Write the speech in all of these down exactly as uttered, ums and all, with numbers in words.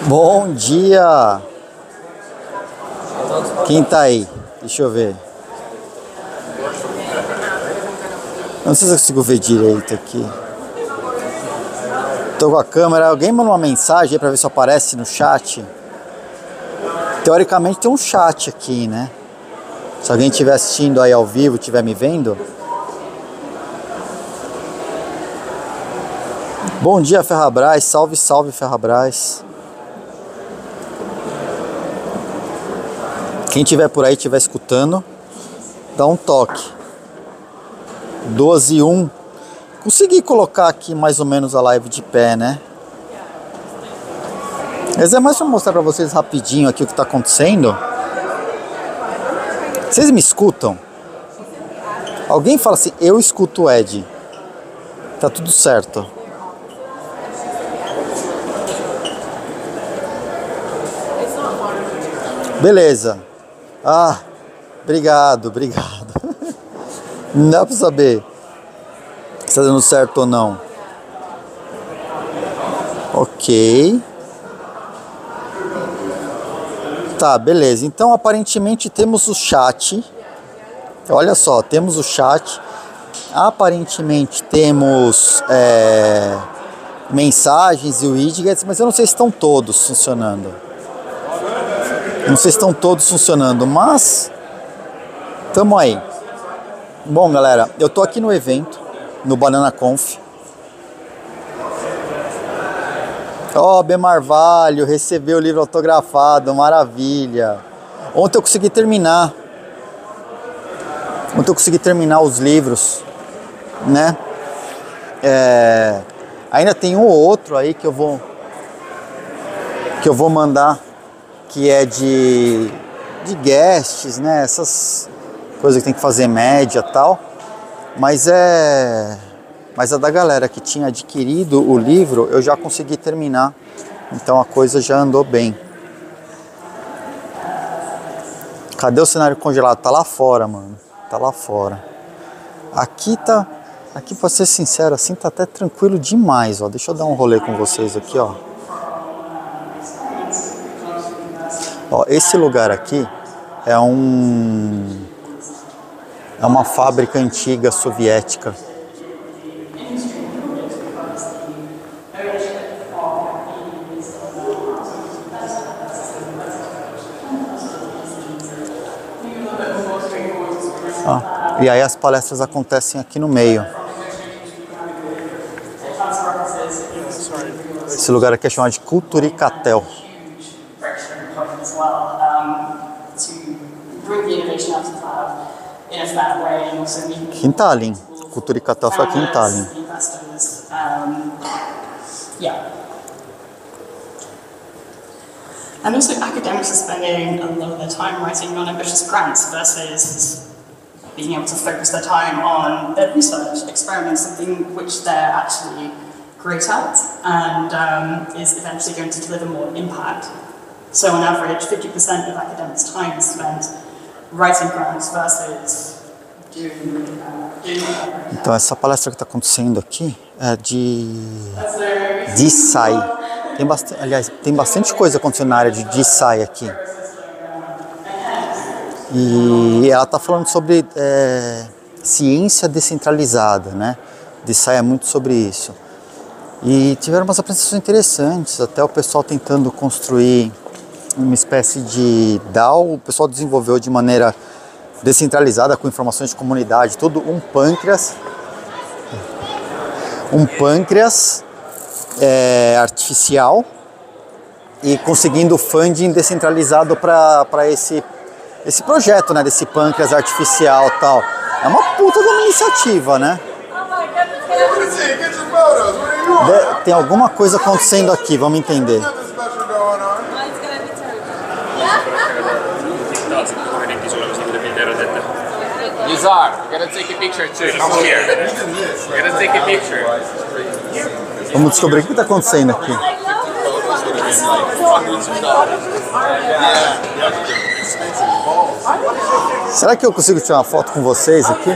Bom dia! Quem tá aí? Deixa eu ver. Não sei se eu consigo ver direito aqui. Tô com a câmera. Alguém manda uma mensagem aí pra ver se aparece no chat. Teoricamente tem um chat aqui, né? Se alguém estiver assistindo aí ao vivo, estiver me vendo. Bom dia, Ferrabras. Salve, salve, Ferrabras. Quem estiver por aí, estiver escutando, dá um toque. doze e um. Consegui colocar aqui mais ou menos a live de pé, né? Mas é mais para mostrar para vocês rapidinho aqui o que está acontecendo. Vocês me escutam? Alguém fala assim, eu escuto o Ed. Tá tudo certo. Beleza. Ah, obrigado, obrigado. Não dá pra saber se tá dando certo ou não. Ok. Tá, beleza. Então, aparentemente, temos o chat. Olha só, temos o chat. Aparentemente, temos é, mensagens e widgets, mas eu não sei se estão todos funcionando. Não sei se estão todos funcionando, mas tamo aí. Bom, galera, eu tô aqui no evento, no Banana Conf. Ó, oh, B. Marvalho, recebeu o livro autografado, maravilha. Ontem eu consegui terminar. Ontem eu consegui terminar os livros, né? É, ainda tem um ou outro aí que eu vou que eu vou mandar, que é de, de guests, né? Essas coisas que tem que fazer média e tal. Mas é... Mas a da galera que tinha adquirido o livro, eu já consegui terminar. Então a coisa já andou bem. Cadê o cenário congelado? Tá lá fora, mano. Tá lá fora. Aqui tá... Aqui, pra ser sincero, assim, tá até tranquilo demais, ó. Deixa eu dar um rolê com vocês aqui, ó. Ó, esse lugar aqui é um é uma fábrica antiga soviética. Ah, e aí as palestras acontecem aqui no meio. Esse lugar aqui é chamado de Culturicatel. Aqui em Tallinn. Culturicatel foi aqui em Tallinn. And also academics are spending a lot of their time writing non-ambitious grants versus being able to focus their time on their research, experiments, something which they're actually great at and um, is eventually going to deliver more impact. So on average, fifty percent of academics' time is spent writing grants versus doing, uh, doing Então essa palestra que está acontecendo aqui é de D S I. Tem bastante, aliás, tem bastante coisa acontecendo na área de D S I aqui. E ela está falando sobre é, ciência descentralizada, né? D S I é muito sobre isso. E tiveram umas apresentações interessantes, até o pessoal tentando construir uma espécie de D A O. O pessoal desenvolveu de maneira descentralizada, com informações de comunidade, tudo um pâncreas, um pâncreas é, artificial, e conseguindo funding descentralizado para esse, esse projeto, né, desse pâncreas artificial e tal. É uma puta de uma iniciativa, né? De, tem alguma coisa acontecendo aqui, vamos entender. Yazar, you gotta take a picture too. Come here. You gotta take a picture. Vamos descobrir o que está acontecendo aqui. Será que eu consigo tirar uma foto com vocês aqui?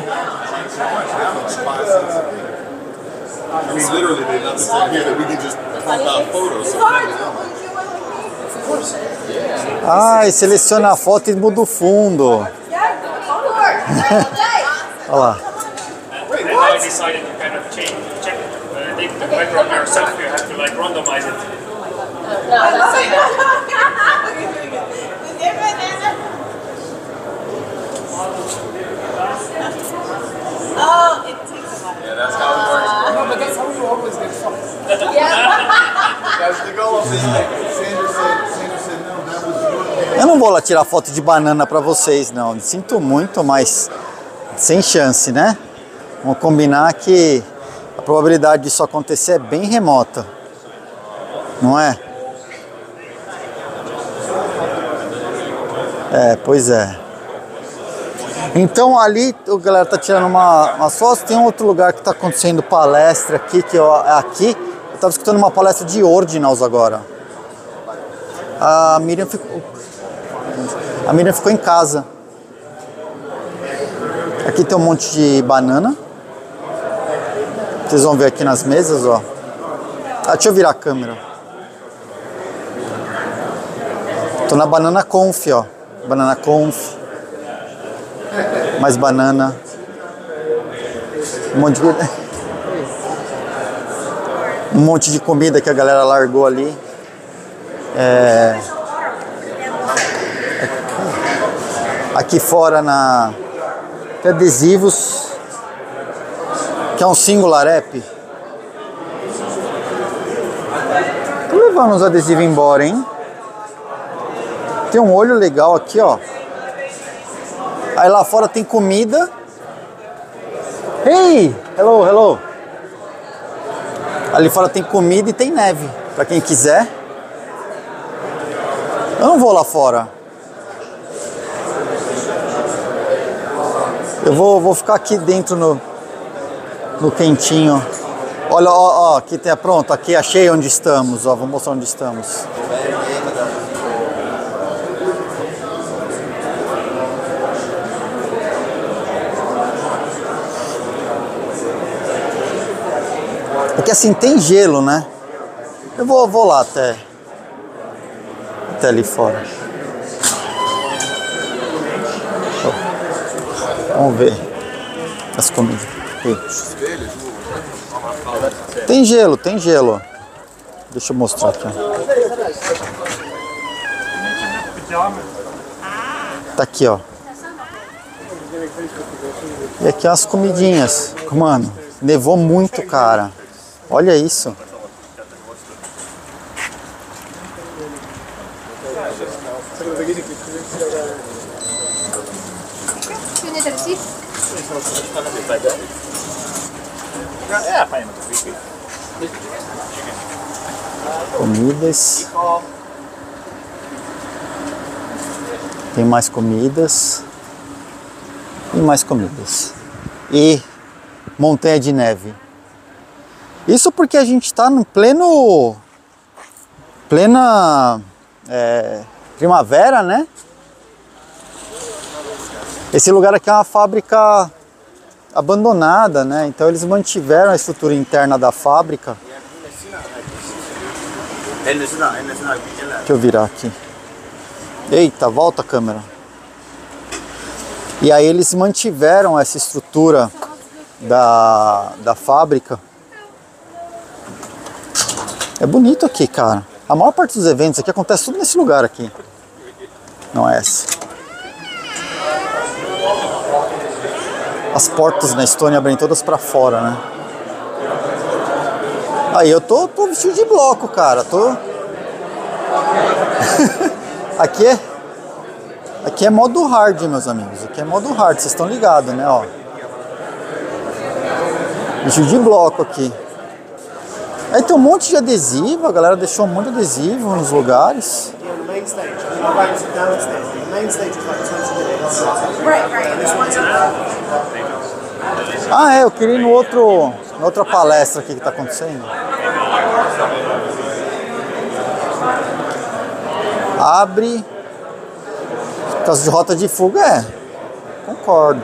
Ah, e seleciona a foto e muda o fundo. Olha lá. And now I decided to kind of change, check uh, the, the background yourself. You have to like randomize it. Oh, it takes a while. Yeah, that's how it works. No, but that's how you always get fucked. Yeah. That's the goal of the Sandra said, Sandra said, no, that was your Eu não vou lá tirar foto de banana pra vocês, não. Sinto muito, mas sem chance, né? Vamos combinar que a probabilidade disso acontecer é bem remota. Não é? É, pois é. Então ali a galera tá tirando uma, uma foto. Tem um outro lugar que tá acontecendo palestra aqui, que eu, aqui eu tava escutando uma palestra de Ordinals agora. A Miriam ficou, a Miriam ficou em casa. Aqui tem um monte de banana. Vocês vão ver aqui nas mesas, ó. Ah, deixa eu virar a câmera. Tô na Banana Conf, ó. Banana Conf. Mais banana. Um monte de... um monte de comida que a galera largou ali. É... Aqui fora na... tem adesivos. Que é um Singular App. Tô levando os adesivos embora, hein? Tem um olho legal aqui, ó. Aí lá fora tem comida. Hey! Hello, hello! Ali fora tem comida e tem neve, pra quem quiser. Eu não vou lá fora. Eu vou, vou ficar aqui dentro no, no quentinho. Olha, ó, ó, aqui tem, pronto, aqui achei onde estamos, ó, vou mostrar onde estamos. Porque assim, tem gelo, né? Eu vou, vou lá até, até ali fora. Oh. Vamos ver as comidas. Tem gelo, tem gelo. Deixa eu mostrar aqui. Tá aqui, ó. E aqui as comidinhas. Mano, nevou muito, cara. Olha isso. Comidas. Tem mais comidas. E mais comidas. E montanha de neve. Isso porque a gente está no pleno, plena é, primavera, né? Esse lugar aqui é uma fábrica abandonada, né? Então eles mantiveram a estrutura interna da fábrica. Deixa eu virar aqui. Eita, volta a câmera. E aí eles mantiveram essa estrutura da, da fábrica. É bonito aqui, cara. A maior parte dos eventos aqui acontece tudo nesse lugar aqui. Não é essa. As portas na Estônia abrem todas pra fora, né? Aí eu tô, tô vestido de bloco, cara. Tô... aqui é... Aqui é modo hard, meus amigos. Aqui é modo hard, vocês estão ligados, né? Ó. Vestido de bloco aqui. Aí tem um monte de adesivo, a galera deixou um monte de adesivo nos lugares. Ah, é, eu queria ir no outro, na outra palestra aqui que tá acontecendo. Abre. Por causa de rota de fuga, é. Concordo.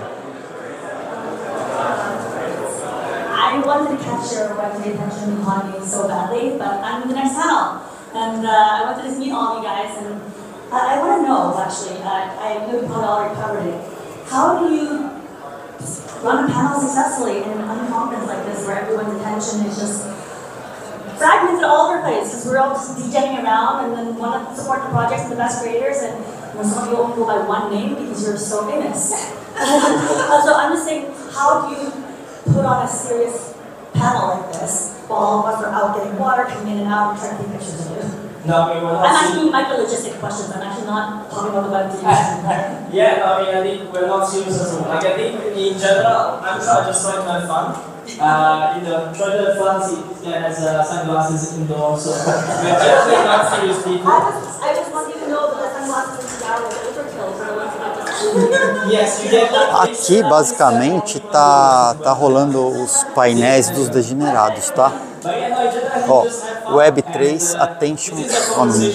I wanted to catch your web attention on you so badly, but I'm in the next panel. And uh, I wanted to meet all of you guys, and I, I want to know, actually, uh, I know you probably already covered it. How do you run a panel successfully in a conference like this where everyone's attention is just fragmented all over the place because we're all just DJing around and then want to support the projects and the best creators, and you know, some of you only go by one name because you're so famous. uh, so I'm just saying, how do you put on a serious panel like this while all of us are out getting water, coming in and out, and trying to take pictures of you? No, I mean, we're not I'm seeing... asking you micro-logistic questions. I'm actually not talking about the web T V. Yeah, no, I mean, I think we're not serious at all. Like, I think in general, I'm trying just trying to have fun. Uh, you know, try to have fun, see, yeah, has uh, sunglasses indoors, so we're definitely not serious people. I just, I just want you to know that the sunglasses in Seattle are overkill for the ones that I just... Yes, you get that. Aqui, basicamente, tá, tá rolando os painéis dos degenerados, tá? Ó, Web três, Attention on Me.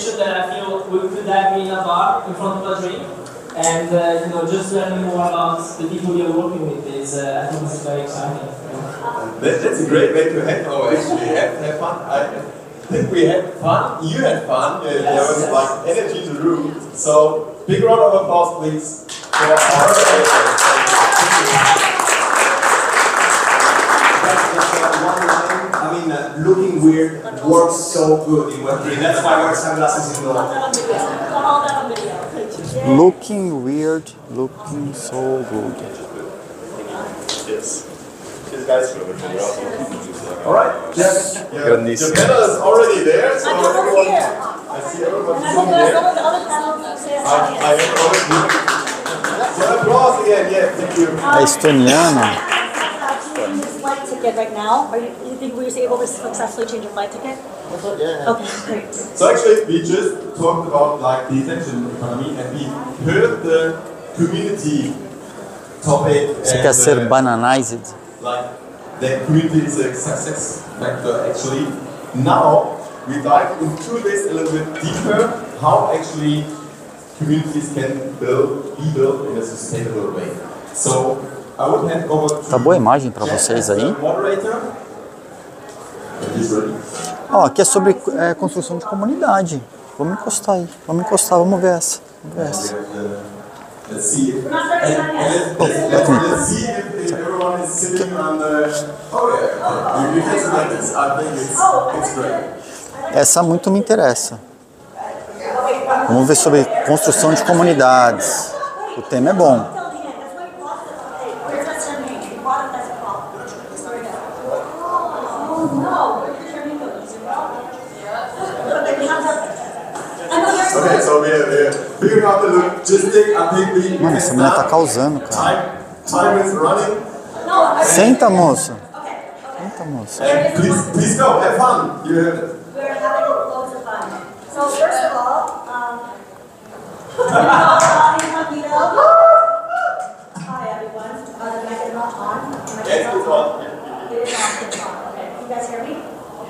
And uh, you know, just learning more about the people you're working with is, uh, I think, is very exciting. That, that's a great way to have, oh, actually have, have fun. I think we had fun. You had fun. Uh, there was like energy in the room. So big round of applause, please, for our I mean, uh, looking weird works so good in Web three. That's why I wear sunglasses in the Looking weird, looking so good. Yes. Cheers, guys. Alright. Yes. Yeah. The panel is already there, so everyone. I see everyone sitting there. I, I have already. So applause again, yeah, thank you. É estoniana. Flight ticket right now. Are you, you think we were able to successfully change your flight ticket? Yeah. Okay, great. So actually, we just talked about like the attention economy, and we heard the community topic. Você quer ser uh, bananized? Like the community is a success factor. Actually, now we dive into this a little bit deeper. How actually communities can build, be built in a sustainable way. So. Tá boa a imagem para vocês aí? Ó, aqui é sobre é, construção de comunidade. Vamos encostar aí. Vamos encostar, vamos ver essa. Vamos ver essa. Essa muito me interessa. Vamos ver sobre construção de comunidades. O tema é bom. Okay, so we are, we are figuring out the logistic. I think we. Mano, essa menina tá causando, cara. Time, time is running. Senta, moça. Senta, moça. And please, please go. Have fun. You have. We're having loads of fun. So first of all, um, hi everyone. Uh, the mic is not on. The mic Yes, it's on. It is on. It's on. Okay. Can you guys hear me?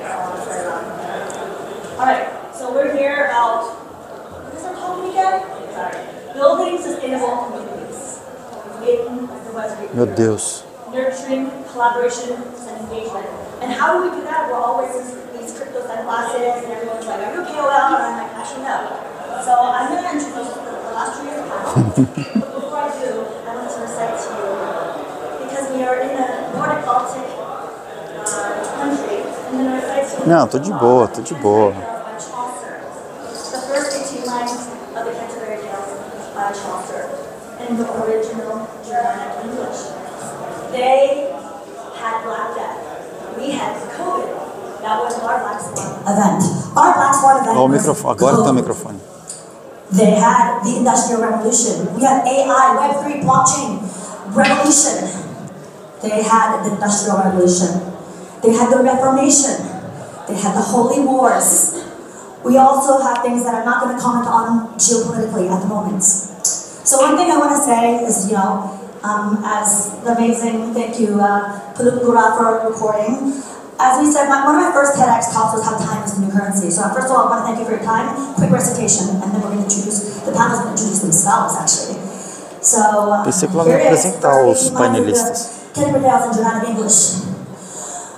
Yeah. All right. So we're here about. Sorry. Building sustainable communities in the West Region. Meu Deus. Nurturing collaboration and engagement. And how do we do that? We're always in these crypto sunglasses and everyone's like, are you K O L? And I'm like, actually no. So I'm going to introduce the, the last three years of panel. But before I do, I want to recite to you, because we are in a Nordic Baltic uh, country, and then I recite to you. Não, tô de boa, tô de boa. The first eighteen lines of the Canterbury Tales by Chaucer in the original Germanic English. They had Black Death. We had COVID. That was our Black Swan event. Our Black Swan event. Ó, o microfone. Agora tem o microfone. They had the Industrial Revolution. We had A I, Web three, blockchain revolution. They had the Industrial Revolution. They had the Reformation. They had the Holy Wars. We also have things that I'm not going to comment on geopolitically at the moment. So one thing I want to say is, you know, um, as the amazing, thank you, uh, Pulukura for recording. As we said, my, one of my first TEDx talks was how time is the new currency. So first of all, I want to thank you for your time. Quick recitation, and then we're going to introduce, the panel's going to introduce themselves, actually. So, uh, Pensei que ela ia apresentar os painelistas. Canterbury Tales in Germanic English.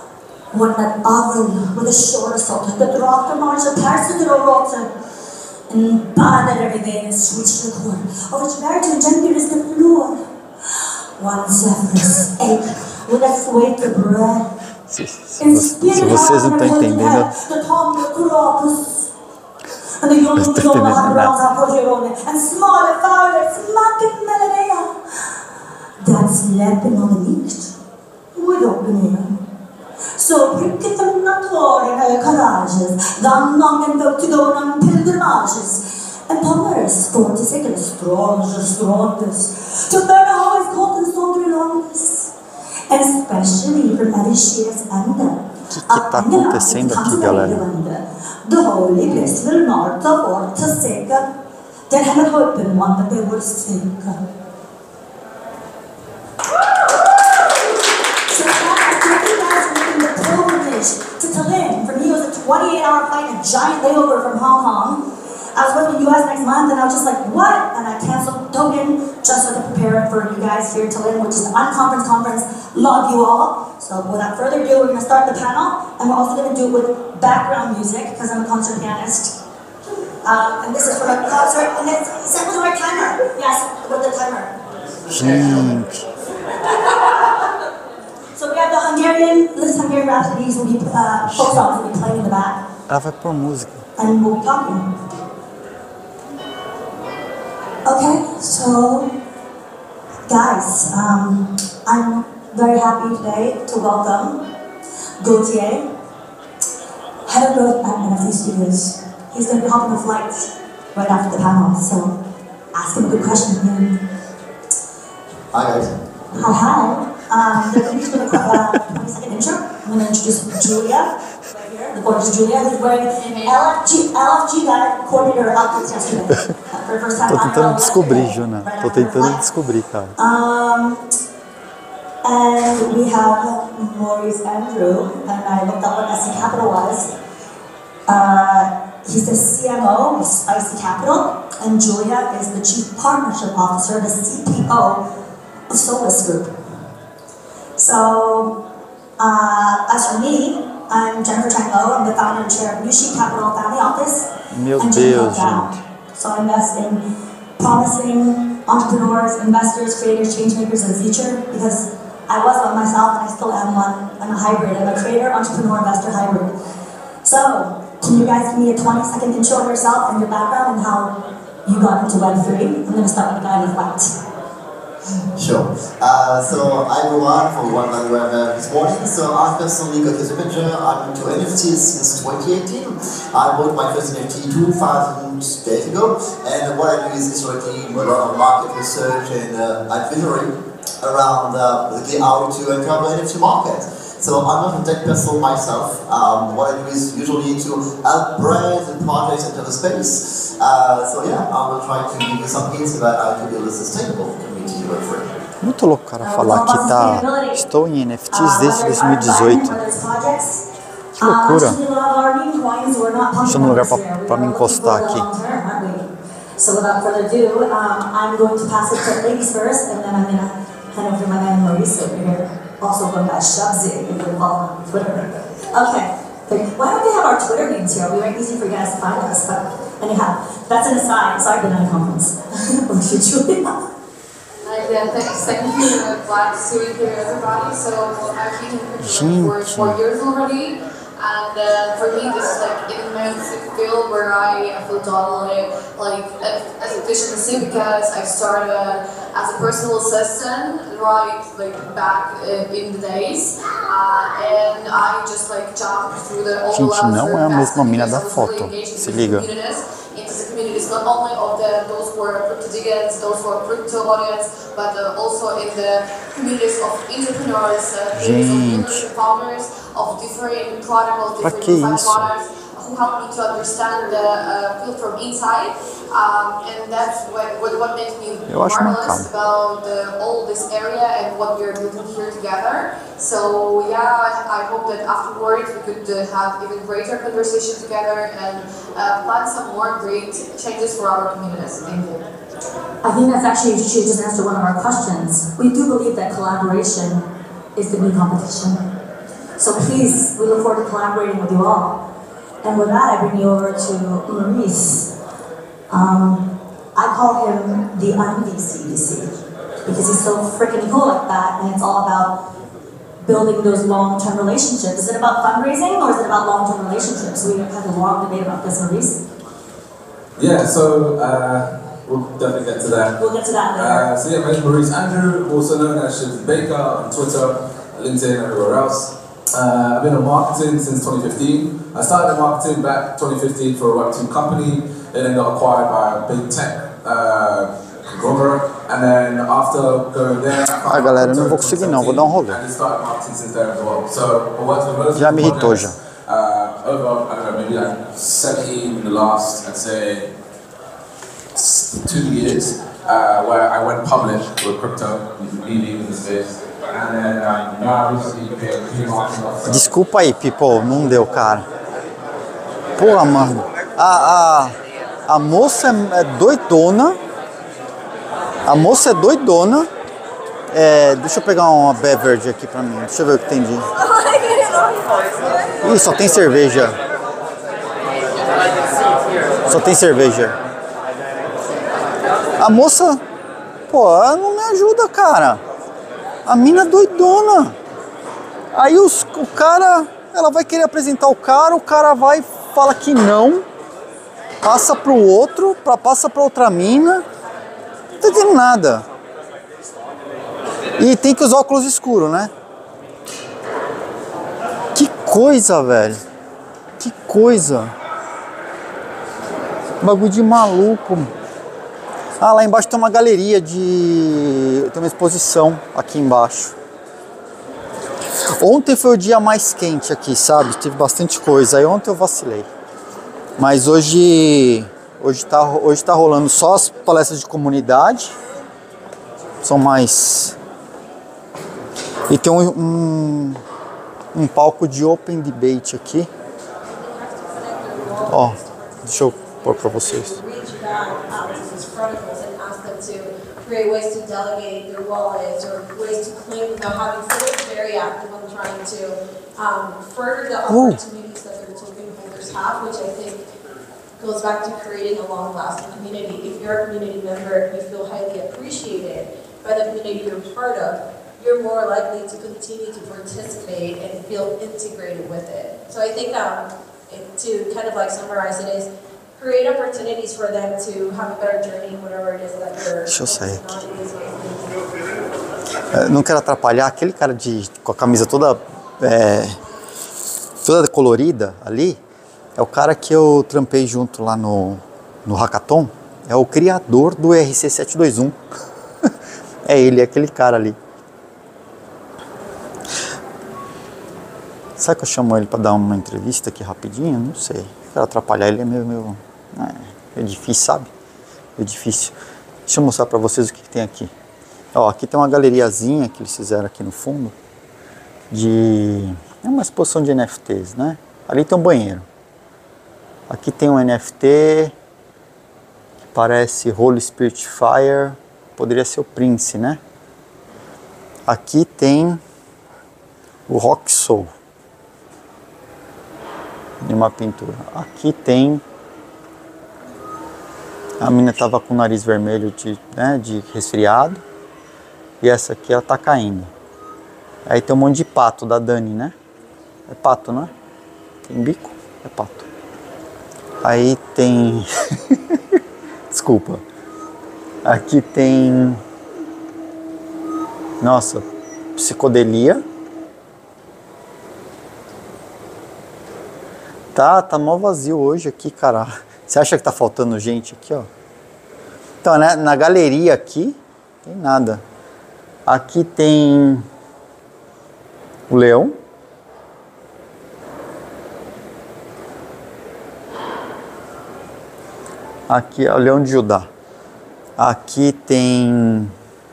Ordnat avel with a shorter salt, the dropped the march of Tarsa to the rotten, and battered every vein and switched the cord, of which very to gently is the floor. One Zephyrus ate with a sweat of bread. Se, se, se vocês não estão entendendo, the tongue of Crocus, and the young Doma had rounds up Rogerone, and smaller violets, market Melodia. That's lapping on the next, with open ear. So pricket the Natorian courages, the non and go to go on pilgrimages, and Palmer's thought to take a strong, strongest, to burn a hole is called the Sondri Longus. And especially from Arishia's Anda. O que que tá acontecendo aqui, galera? The holy place will not afford to sake. There had open one that they would sink. So I took you guys making the pilgrimage to Tallinn. For me, it was a twenty-eight hour flight, a giant layover from Hong Kong. I was going to the U S next month, and I was just like, what? And I canceled token just so to prepare for you guys here in Tallinn, which is an unconference conference. Love you all. So without further ado, we're going to start the panel, and we're also going to do it with background music, because I'm a concert pianist. Um, and this is for a concert, and it's set with the right timer. Yes, with the timer. Gente. So we have the Hungarian, this Hungarian Rhapsodies will be, uh, folk songs will be playing in the back. Ela vai pôr música. And we'll be talking. Okay, so guys, um, I'm very happy today to welcome Gautier, head of growth at N F T Studios. He's going to be hopping a flight right after the panel, so ask him a good question. Hi guys. Hi, hi. Um, they're going to do a twenty second intro. I'm going to introduce Julia. The gorgeous Julia, who's wearing L F G, L F G guy coordinator outfits yesterday. For the first time. Tô tentando descobrir, Juna. Tô tentando descobrir, cara. Um, and we have Maurice Andrew, and I looked up what S C Capital was. Uh, he's the C M O of Spicy Capital, and Julia is the Chief Partnership Officer, the C P O of Solus Group. So, uh, as for me, I'm Jennifer Chango. I'm the founder and chair of Yushi Capital Family Office. Meu and Deus, Down. gente. So I invest in promising entrepreneurs, investors, creators, change makers of the future, because I was one myself and I still am one. I'm a hybrid. I'm a creator, entrepreneur, investor hybrid. So, can you guys give me a twenty second intro on yourself and your background and how you got into Web three? I'm going to start with the guy in the white. Sure. Uh, so I'm Roman from One Man Web uh, this morning. So I'm personally got this manager. I'm into N F Ts since twenty eighteen. I bought my first N F T two thousand days ago, and what I do is historically a lot of market research and uh, advisory around uh, the how to enter the N F T market. So I'm not a tech person myself. Um, what I do is usually to help brands and projects enter the space. Uh, so yeah, I will try to give you some hints about how to build a sustainable community Web three. Muito louco, cara, falar que tá. Estou em N F Ts desde dois mil e dezoito. Que loucura. Deixa um lugar pra, pra me encostar aqui. So without further ado, um, I'm going to pass it to ladies first, and then I'm going to hand over to my man Maurice over here, also going by Shubzy, if you're following on Twitter. Okay, why don't we have our Twitter names here? It'll be very easy for you guys to find us, but anyhow, that's an aside, so I've been at a conference. Over to Julia. Yeah, thanks. Thank you. I'm glad to see you here, everybody. So I've been in Portugal for four years already, and uh, for me, this is like an immense field where I feel totally like as efficiency because I started as a personal assistant right like back uh, in the days, uh, and I just like jumped through the all Gente, levels não é a mesma mina da foto. Se liga. Into the communities, not only of the those who are crypto diggers, those who are crypto audience, but uh, also in the communities of entrepreneurs, uh, communities of founders of different protocols, different design models, who help me to understand the uh, field from inside, um, and that's what, what, what makes me marvelous about the, all this area and what we are building here together. So yeah, I, I hope that afterwards we could uh, have even greater conversation together and uh, plan some more great changes for our communities. Thank you. I think that's actually, she just answered one of our questions. We do believe that collaboration is the new competition. So So please, we look forward to collaborating with you all. And with that, I bring you over to Maurice. Um, I call him the un-V C V C because he's so freaking cool like that, and it's all about building those long-term relationships. Is it about fundraising or is it about long-term relationships? We had a long debate about this, Maurice. Yeah, so uh, we'll definitely get to that. We'll get to that later. Uh, so yeah, my name is Maurice Andrew, also known as Shivs Baker on Twitter, LinkedIn, everywhere else. Uh, I've been in marketing since twenty fifteen. I started in marketing back twenty fifteen for a Web two company, and then got acquired by a big tech uh, conglomerate. And then after going there, ah, galera, eu não vou conseguir não, vou dar um rolê. And started marketing since there as well. So I worked with most já me irritou já. Uh, over, I don't know, maybe like seventeen in the last, I'd say, two years, uh, where I went public with crypto, leading in the space. And then um, now I recently became a key marketing officer. Desculpa aí, people, não deu, cara. Porra, mano. A, a, a moça é doidona. A moça é doidona. É, deixa eu pegar uma beverage aqui pra mim. Deixa eu ver o que tem de... Ih, só tem cerveja. Só tem cerveja. A moça... Pô, ela não me ajuda, cara. A mina é doidona. Aí os, o cara... Ela vai querer apresentar o cara. O cara vai e fala que não. Passa pro outro. Pra, passa pra outra mina. Não tá entendendo nada. E tem que usar óculos escuros, né? Que coisa, velho. Que coisa. Bagulho de maluco. Ah, lá embaixo tem uma galeria de... Tem uma exposição aqui embaixo. Ontem foi o dia mais quente aqui, sabe? Teve bastante coisa. Aí ontem eu vacilei. Mas hoje... Hoje tá, hoje tá rolando só as palestras de comunidade. São mais... E tem um, um, um palco de open debate aqui. Ó, deixa eu pôr pra vocês. Create ways to delegate their wallets or ways to claim without having to. They're very active on trying to um, further the opportunities that their token holders have, which I think goes back to creating a long-lasting community. If you're a community member and you feel highly appreciated by the community you're part of, you're more likely to continue to participate and feel integrated with it. So I think um, to kind of like summarize it is, create opportunities for them to have a better journey, whatever it is that you're... Deixa eu sair aqui. Eu não quero atrapalhar aquele cara de, com a camisa toda, é, toda colorida ali. É o cara que eu trampei junto lá no, no Hackathon. É o criador do R C sete dois um. É ele, é aquele cara ali. Será que eu chamo ele para dar uma entrevista aqui rapidinho? Não sei. Quero atrapalhar ele, é meio... meio é, é difícil, sabe? É difícil. Deixa eu mostrar para vocês o que, que tem aqui. Ó, aqui tem uma galeriazinha que eles fizeram aqui no fundo. De... É uma exposição de N F Ts, né? Ali tem um banheiro. Aqui tem um N F T que parece Holy Spirit Fire. Poderia ser o Prince, né? Aqui tem o Rock Soul. De uma pintura. Aqui tem... A menina tava com o nariz vermelho de, né, de resfriado. E essa aqui ela tá caindo. Aí tem um monte de pato da Dani, né? É pato, não é? Tem bico? É pato. Aí tem... Desculpa. Aqui tem... Nossa, psicodelia. Tá, tá mó vazio hoje aqui, cara. Você acha que tá faltando gente aqui, ó? Então, né, na galeria aqui, tem nada. Aqui tem o leão. Aqui é o leão de Judá. Aqui tem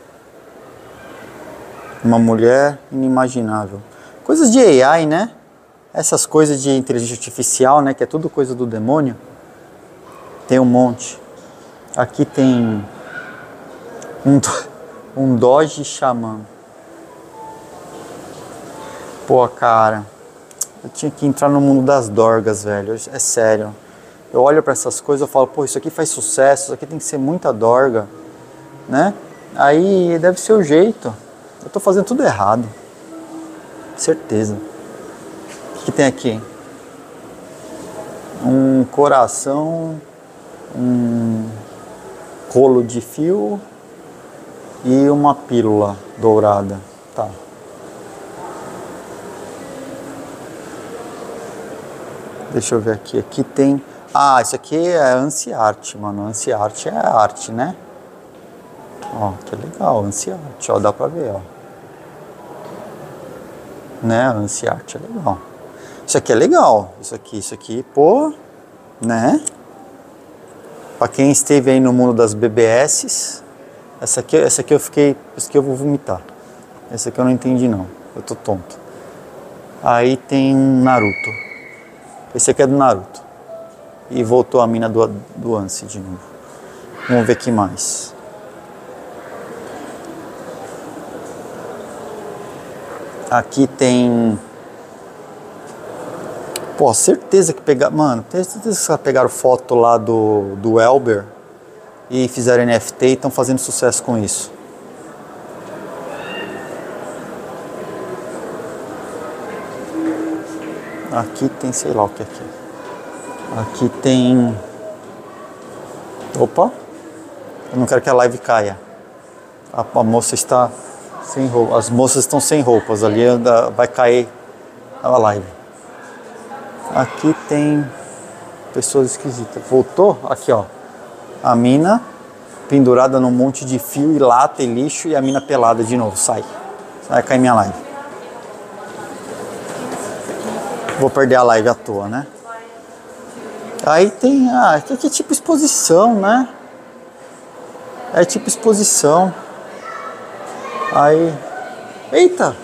uma mulher inimaginável. Coisas de A I, né? Essas coisas de inteligência artificial, né? Que é tudo coisa do demônio. Tem um monte. Aqui tem um, um Doge Xamã. Pô, cara. Eu tinha que entrar no mundo das dorgas, velho. É sério. Eu olho pra essas coisas e falo, pô, isso aqui faz sucesso, isso aqui tem que ser muita dorga, né? Aí deve ser o jeito. Eu tô fazendo tudo errado. Certeza. O que, que tem aqui? Um coração, um rolo de fio e uma pílula dourada. Tá. Deixa eu ver aqui. Aqui tem... Ah, isso aqui é ansi-arte, mano. Ansi-arte é arte, né? Ó, que legal, ansi-arte. Ó, dá pra ver, ó. Né? Ansi-arte é legal. Isso aqui é legal. Isso aqui, isso aqui, pô, né? Pra quem esteve aí no mundo das B B S, essa aqui, essa aqui eu fiquei, essa aqui eu vou vomitar. Essa aqui eu não entendi não. Eu tô tonto. Aí tem um Naruto. Esse aqui é do Naruto. E voltou a mina do, do Ansi de novo. Vamos ver que mais. Aqui tem... Pô, certeza que pegaram... Mano, tenho certeza que pegaram foto lá do, do Elber e fizeram N F T e estão fazendo sucesso com isso. Aqui tem, sei lá o que é aqui. Aqui tem... Opa! Eu não quero que a live caia. A, a moça está sem roupa. As moças estão sem roupas. Ali vai cair a live. Aqui tem pessoas esquisitas. Voltou? Aqui, ó. A mina pendurada num monte de fio e lata e lixo e a mina pelada de novo. Sai. Vai cair minha live. Vou perder a live à toa, né? Aí tem, ah, aqui é tipo exposição, né? É tipo exposição. Aí, eita!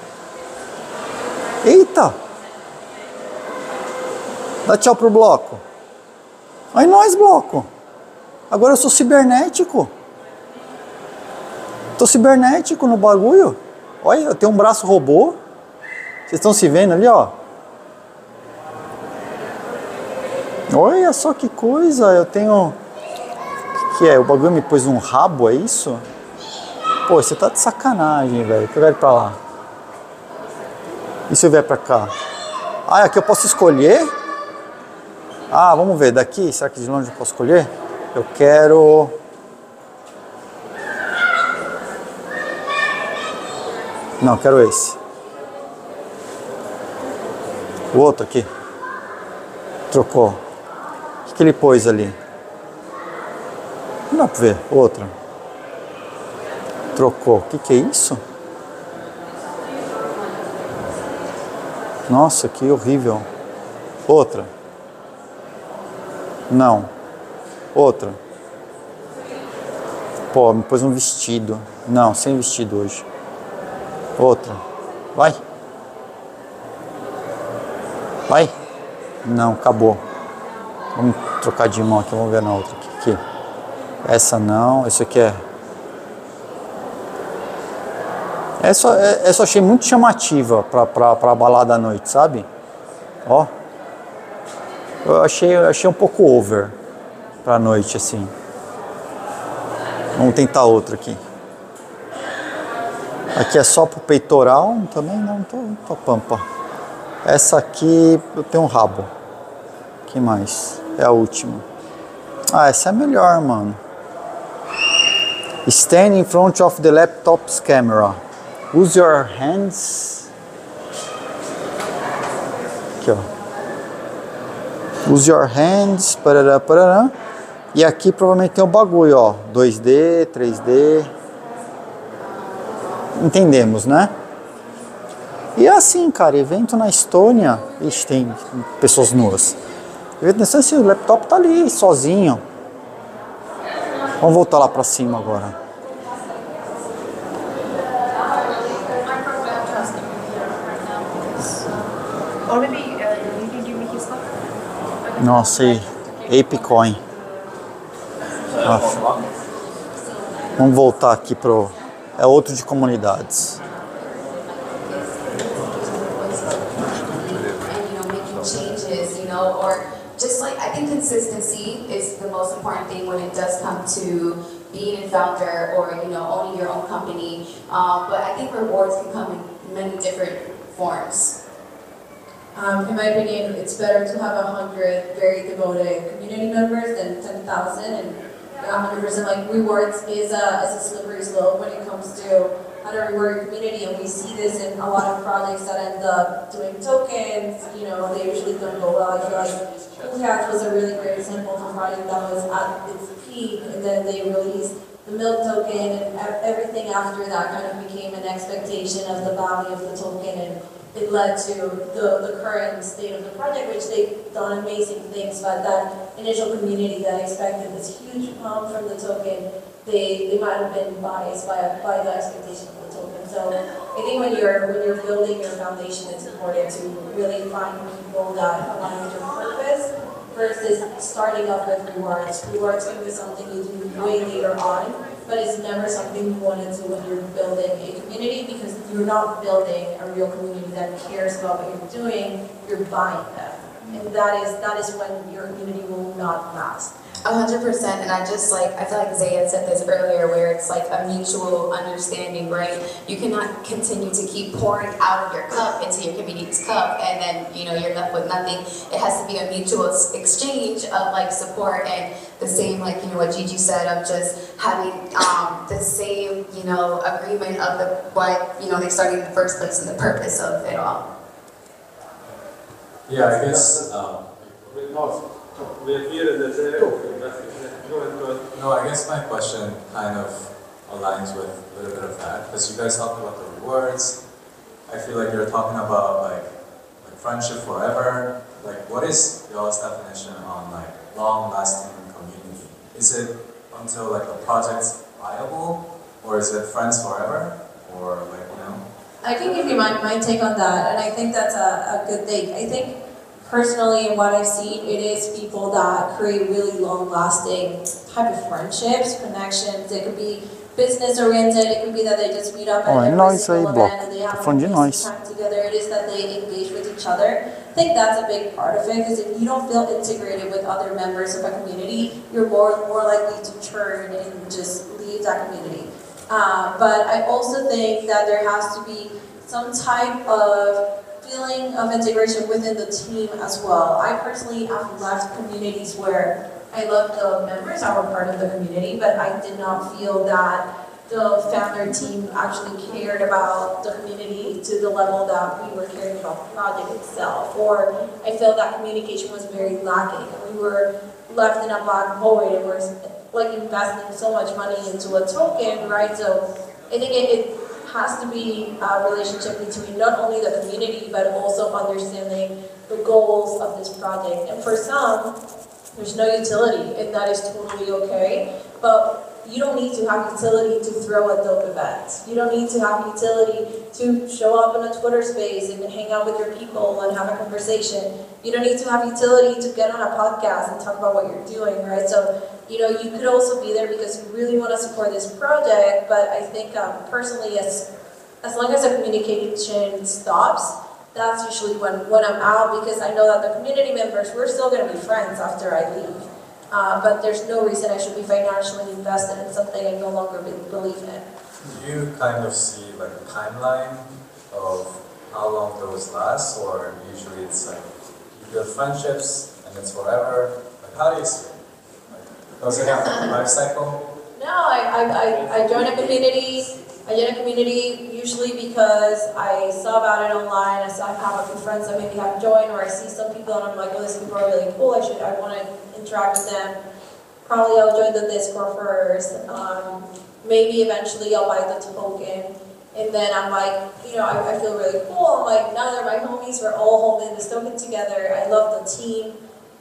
Eita! Dá tchau pro bloco. Aí nós, bloco. Agora eu sou cibernético. Tô cibernético no bagulho. Olha, eu tenho um braço robô. Vocês estão se vendo ali, ó? Olha só que coisa, eu tenho... O que é? O bagulho me pôs um rabo, é isso? Pô, você tá de sacanagem, velho. Que eu quero ir pra lá. E se eu vier pra cá? Ah, aqui eu posso escolher? Ah, vamos ver. Daqui, será que de longe eu posso escolher? Eu quero... Não, eu quero esse. O outro aqui. Trocou. O que, que ele pôs ali? Não dá pra ver. Outro. Trocou. O que, que é isso? Nossa, que horrível. Outra. Não. Outra. Pô, me pôs um vestido. Não, sem vestido hoje. Outra. Vai. Vai. Não, acabou. Vamos trocar de mão aqui, vamos ver na outra aqui. aqui. Essa não, esse aqui é... Essa, essa eu achei muito chamativa pra, pra, pra balada à noite, sabe? Ó. Eu achei, eu achei um pouco over pra noite, assim. Vamos tentar outra aqui. Aqui é só pro peitoral, também não, tô, tô pampa. Essa aqui eu tenho um rabo. Que mais? É a última. Ah, essa é a melhor, mano. Stand in front of the laptop's camera. Use your hands. Aqui, ó. Use your hands. Parará, parará. E aqui provavelmente tem o bagulho, ó. dois D, três D. Entendemos, né? E é assim, cara, evento na Estônia. Ixi, tem pessoas nuas. Evento na Estônia, assim, o laptop tá ali, sozinho. Vamos voltar lá pra cima agora. Nossa, e Apecoin. Nossa. Vamos voltar aqui pro... É outro de comunidades. think consistency is the most important thing when it does come to being a founder or, you know, owning your own company. Um, but I think rewards can come in many different forms. Um, in my opinion, it's better to have a hundred very devoted community members than ten thousand, and a hundred percent like rewards is a is a slippery slope when it comes to how to reward your community, and we see this in a lot of projects that end up doing tokens. You know, they usually don't go well. I feel like Cool Cats was a really great example of a project that was at its peak, and then they released the milk token, and everything after that kind of became an expectation of the value of the token, and it led to the, the current state of the project, which they've done amazing things, but that initial community that expected this huge pump from the token, they, they might have been biased by, by the expectation of the token. So I think when you're, when you're building your foundation, it's important to really find people that align with your purpose versus starting off with rewards. Rewards can be something you do way later on, but it's never something you want to do when you're building a community, because you're not building a real community that cares about what you're doing, you're buying them. And that is that is when your community will not last. A hundred percent, and I just like, I feel like Zaya said this earlier, where it's like a mutual understanding, right? You cannot continue to keep pouring out of your cup into your community's cup, and then, you know, you're left with nothing. It has to be a mutual exchange of like support, and the same, like, you know, what Gigi said, of just having um, the same, you know, agreement of the, what, you know, they started in the first place and the purpose of it all. Yeah, I guess, um, no, I guess my question kind of aligns with a little bit of that, because you guys talked about the rewards. I feel like you're talking about like, like friendship forever. Like, what is y'all's definition on like long-lasting community? Is it until like a project's viable, or is it friends forever, or like, you know? I can give you my, my take on that, and I think that's a, a good thing. I think personally, in what I've seen, it is people that create really long-lasting type of friendships, connections. It could be business-oriented. It could be that they just meet up at Oh, é every nóis single aí, event Bloco. and they have Tô falando de nós. time together. It is that they engage with each other. I think that's a big part of it, because if you don't feel integrated with other members of a community, you're more more likely to churn and just leave that community. Uh, but I also think that there has to be some type of feeling of integration within the team as well. I personally have left communities where I loved the members that were part of the community, but I did not feel that the founder team actually cared about the community to the level that we were caring about the project itself. Or I felt that communication was very lacking. We were left in a black void, and we're like investing so much money into a token, right? So I think it, it has to be a relationship between not only the community, but also understanding the goals of this project. And for some, there's no utility, and that is totally okay. But you don't need to have utility to throw a dope event. You don't need to have utility to show up in a Twitter space and hang out with your people and have a conversation. You don't need to have utility to get on a podcast and talk about what you're doing, right? So, you know, you could also be there because you really want to support this project, but I think um, personally, as, as long as the communication stops, that's usually when, when I'm out, because I know that the community members, we're still going to be friends after I leave. Uh, but there's no reason I should be financially invested in something I no longer be, believe in. Do you kind of see like a timeline of how long those last, or usually it's like you build friendships and it's forever? Like, how do you see it? Like, does it have a life cycle? No, I, I, I, I joined a community. I joined a community usually because I saw about it online. I saw I have a few friends that maybe have joined, or I see some people and I'm like, oh, these people are really cool. I should, I want to interact with them. Probably I'll join the Discord first. Um, maybe eventually I'll buy the token. And then I'm like, you know, I, I feel really cool. I'm like, now they're my homies. We're all holding this token together. I love the team.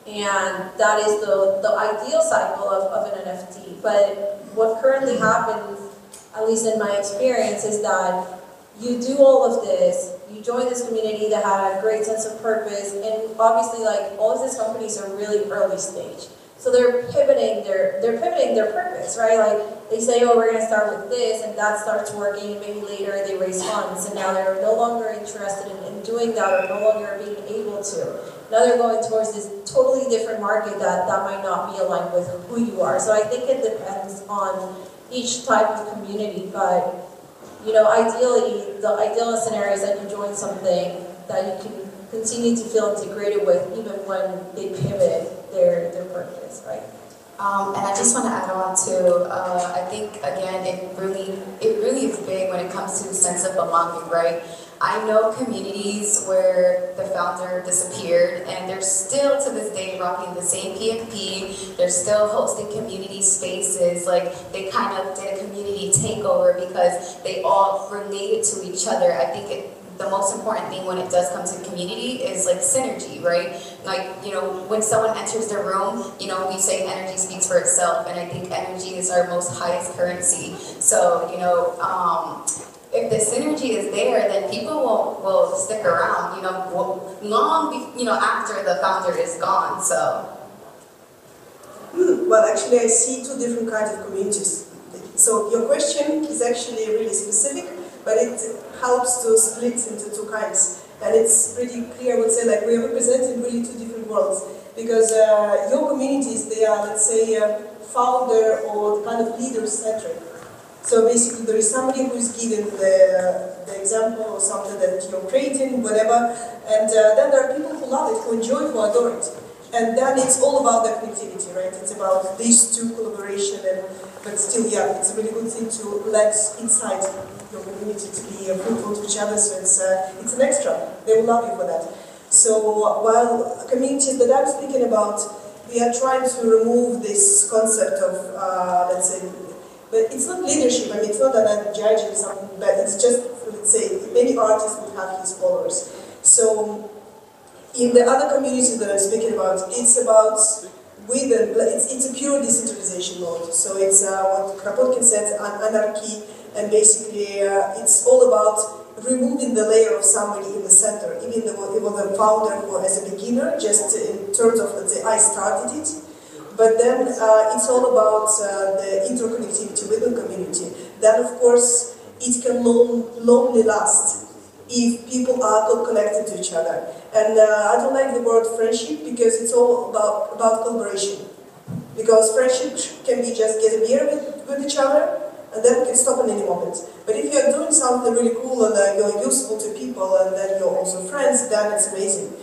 And that is the, the ideal cycle of, of an N F T. But what currently happens, at least in my experience, is that you do all of this, you join this community that had a great sense of purpose, and obviously, like, all of these companies are really early stage. So they're pivoting their they're pivoting their purpose, right? Like, they say, oh, we're going to start with this, and that starts working, and maybe later they raise funds, and now they're no longer interested in, in doing that, or no longer being able to. Now they're going towards this totally different market that, that might not be aligned with who you are. So I think it depends on each type of community, but you know, ideally, the ideal scenario is that you join something that you can continue to feel integrated with, even when they pivot their, their purpose, right? Um, and I just want to add on to, uh, I think, again, it really, it really is big when it comes to the sense of belonging, right? I know communities where the founder disappeared, and they're still to this day rocking the same P F P. They're still hosting community spaces. Like, they kind of did a community takeover because they all related to each other. I think it, the most important thing when it does come to community is like synergy, right? Like, you know, when someone enters the room, you know, we say energy speaks for itself, and I think energy is our most highest currency. So, you know, um, if the synergy is there, then people will, will stick around, you know, long, be, you know, after the founder is gone, so. Hmm. Well, actually, I see two different kinds of communities. So your question is actually really specific, but it helps to split into two kinds. And it's pretty clear, I would say, like we are representing really two different worlds. Because uh, your communities, they are, let's say, uh, founder or kind of leader-centric. So basically, there is somebody who is given the, the example or something that you're creating, whatever, and uh, then there are people who love it, who enjoy it, who adore it. And then it's all about the connectivity, right? It's about these two collaboration, and but still, yeah, it's a really good thing to let inside your community to be uh, fruitful to each other, so it's, uh, it's an extra. They will love you for that. So while communities that I'm speaking about, we are trying to remove this concept of, uh, let's say, but it's not leadership. I mean, it's not that I'm judging something, but it's just, let's say, many artists would have his followers. So, in the other communities that I'm speaking about, it's about within, it's, it's a pure decentralization mode. So it's uh, what Kropotkin said, an anarchy, and basically uh, it's all about removing the layer of somebody in the center, even though it was a founder who, as a beginner, just in terms of, let's say, I started it. But then uh, it's all about uh, the interconnectivity within the community. Then, of course, it can long, longly last if people are connected to each other. And uh, I don't like the word friendship because it's all about, about collaboration. Because friendship can be just get a beer with, with each other, and then we can stop at any moment. But if you're doing something really cool and uh, you're useful to people, and then you're also friends, then it's amazing.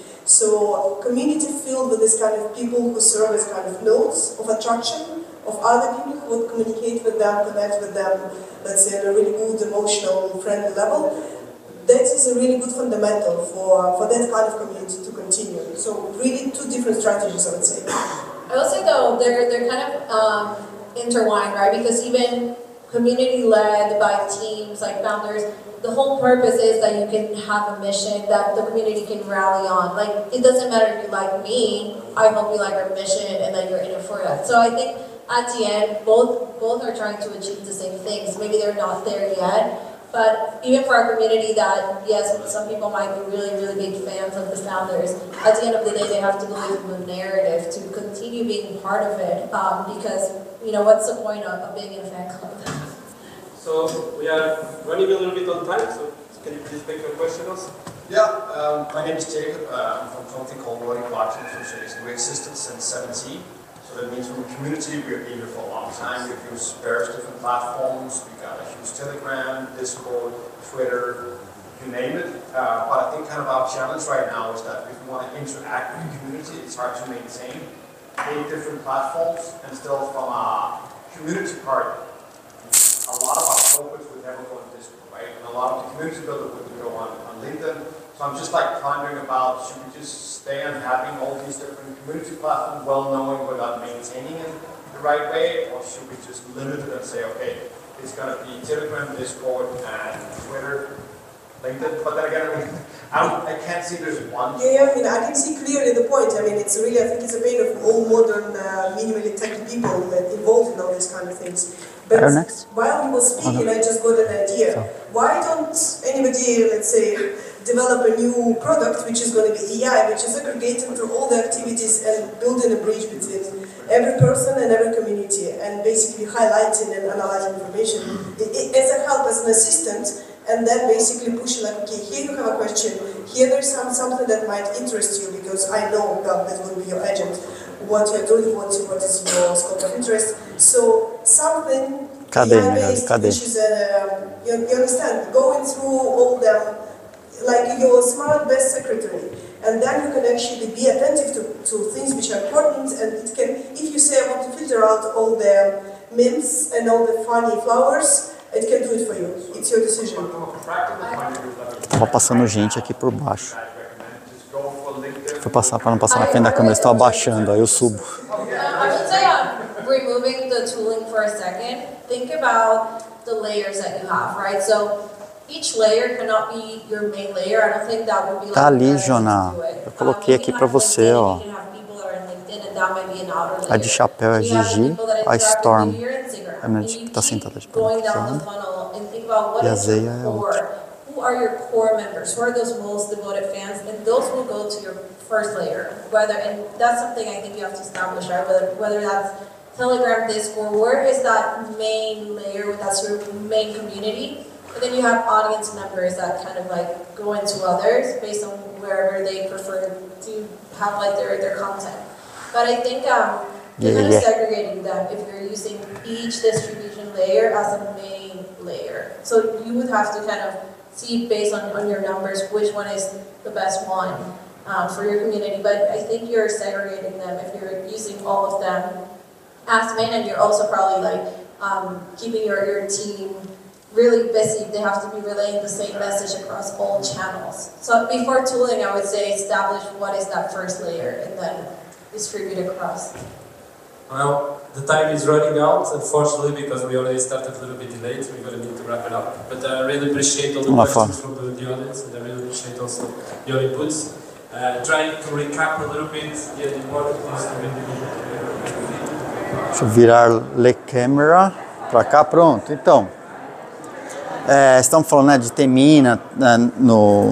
So, community filled with this kind of people who serve as kind of nodes of attraction of other people who would communicate with them, connect with them, let's say, at a really good, emotional, friendly level. That is a really good fundamental for, for that kind of community to continue. So, really two different strategies, I would say. I will say, though, they're, they're kind of um, intertwined, right? Because even community-led by teams, like founders, the whole purpose is that you can have a mission that the community can rally on. Like, it doesn't matter if you like me, I hope you like our mission and that you're in it for us. So I think at the end, both both are trying to achieve the same things. Maybe they're not there yet, but even for our community that, yes, some people might be really, really big fans of the founders, at the end of the day, they have to believe in the narrative to continue being part of it, um, because, you know, what's the point of, of being in a fan club? So we are running a little bit on time, so can you please make your questions? Yeah, um, my name is Jacob. Uh, I'm from something called Nordic Blockchain Association. We existed since seventeen, so that means from the community we've been here for a long time. We've used various different platforms. We got a huge Telegram, Discord, Twitter, you name it. Uh, but I think kind of our challenge right now is that if we want to interact with the community, it's hard to maintain eight different platforms, and still from a community part, a lot of our focus would never go on Discord, right? And a lot of the community builder would go on, on LinkedIn. So I'm just like pondering about, should we just stay on having all these different community platforms, well knowing without maintaining it the right way, or should we just limit it and say, okay, it's going to be Telegram, Discord, and Twitter, LinkedIn? But then again, I mean, I, don't, I can't see there's one. Yeah, yeah, I mean, I can see clearly the point. I mean, it's really, I think it's a pain of all modern, uh, minimally tech people that involved in all these kind of things. But while he was speaking, I just got an idea. Why don't anybody, let's say, develop a new product which is going to be A I, which is aggregating through all the activities and building a bridge between every person and every community, and basically highlighting and analyzing information it, it, as a help, as an assistant, and then basically push like, okay, here you have a question, here there's some, something that might interest you, because I know that that will be your agent, what you're doing, what, what is your scope of interest. So something based, which is, a, you, you understand, going through all them, like your smart best secretary. And then you can actually be attentive to, to things which are important, and it can, if you say I want to filter out all the memes and all the funny flowers, it can do it for you. It's your decision. Tava passando gente aqui por baixo. Fui passar para não passar na frente da câmera, estou abaixando, aí eu subo. I would say um, removing the tooling for a second, think about the layers that you have, right? So each layer cannot be your main layer. I don't think that would be like Tá ali, Jona. Eu coloquei aqui para você, ó. A de chapéu é a Gigi, a Storm é a menina que tá sentada de pé. E a Zeia é outra. Who are your core members? Who are those most devoted fans? And those will go to your first layer. Whether, and that's something I think you have to establish, right? Whether, whether that's Telegram, Discord, where is that main layer, that's your main community? And then you have audience members that kind of like go into others based on wherever they prefer to have like their, their content. But I think um, you're yeah, kind of yeah. segregating them if you're using each distribution layer as a main layer. So you would have to kind of see based on, on your numbers which one is the best one um, for your community. But I think you're segregating them if you're using all of them as main, and you're also probably like um, keeping your, your team really busy. They have to be relaying the same message across all channels. So before tooling, I would say establish what is that first layer and then distribute across. Well, the time is running out, unfortunately, because we already started a little bit late. We're going to need to wrap it up. But I really appreciate all the Uma questions from the, the audience, and I really appreciate also your inputs. Uh, trying to recap a little bit the important things to really. Deixa eu virar Le Camera para cá, pronto. Então, é, estamos falando, né, de Temina, né, no,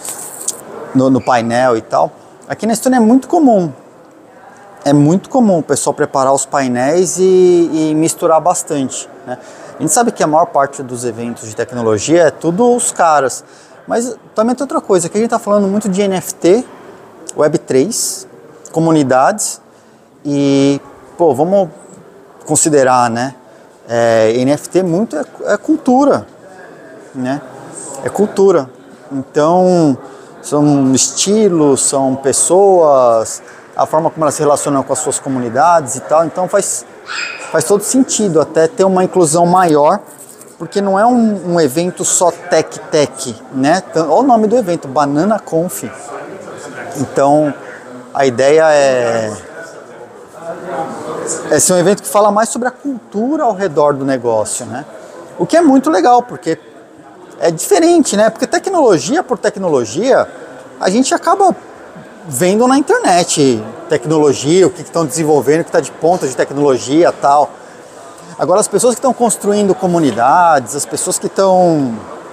no, no painel e tal. Aqui na Estônia é muito comum. É muito comum o pessoal preparar os painéis e, e misturar bastante, né? A gente sabe que a maior parte dos eventos de tecnologia é tudo os caras. Mas também tem outra coisa, que a gente está falando muito de N F T, Web três, comunidades e, pô, vamos considerar, né? É, N F T muito é, é cultura, né? É cultura. Então, são estilos, são pessoas, a forma como elas se relacionam com as suas comunidades e tal. Então faz, faz todo sentido até ter uma inclusão maior, porque não é um, um evento só tech-tech, né? Olha o nome do evento, Banana Conf. Então, a ideia é, é ser um evento que fala mais sobre a cultura ao redor do negócio, né? O que é muito legal, porque é diferente, né? Porque tecnologia por tecnologia, a gente acaba vendo na internet tecnologia, o que estão desenvolvendo, o que está de ponta de tecnologia e tal. Agora, as pessoas que estão construindo comunidades, as pessoas que estão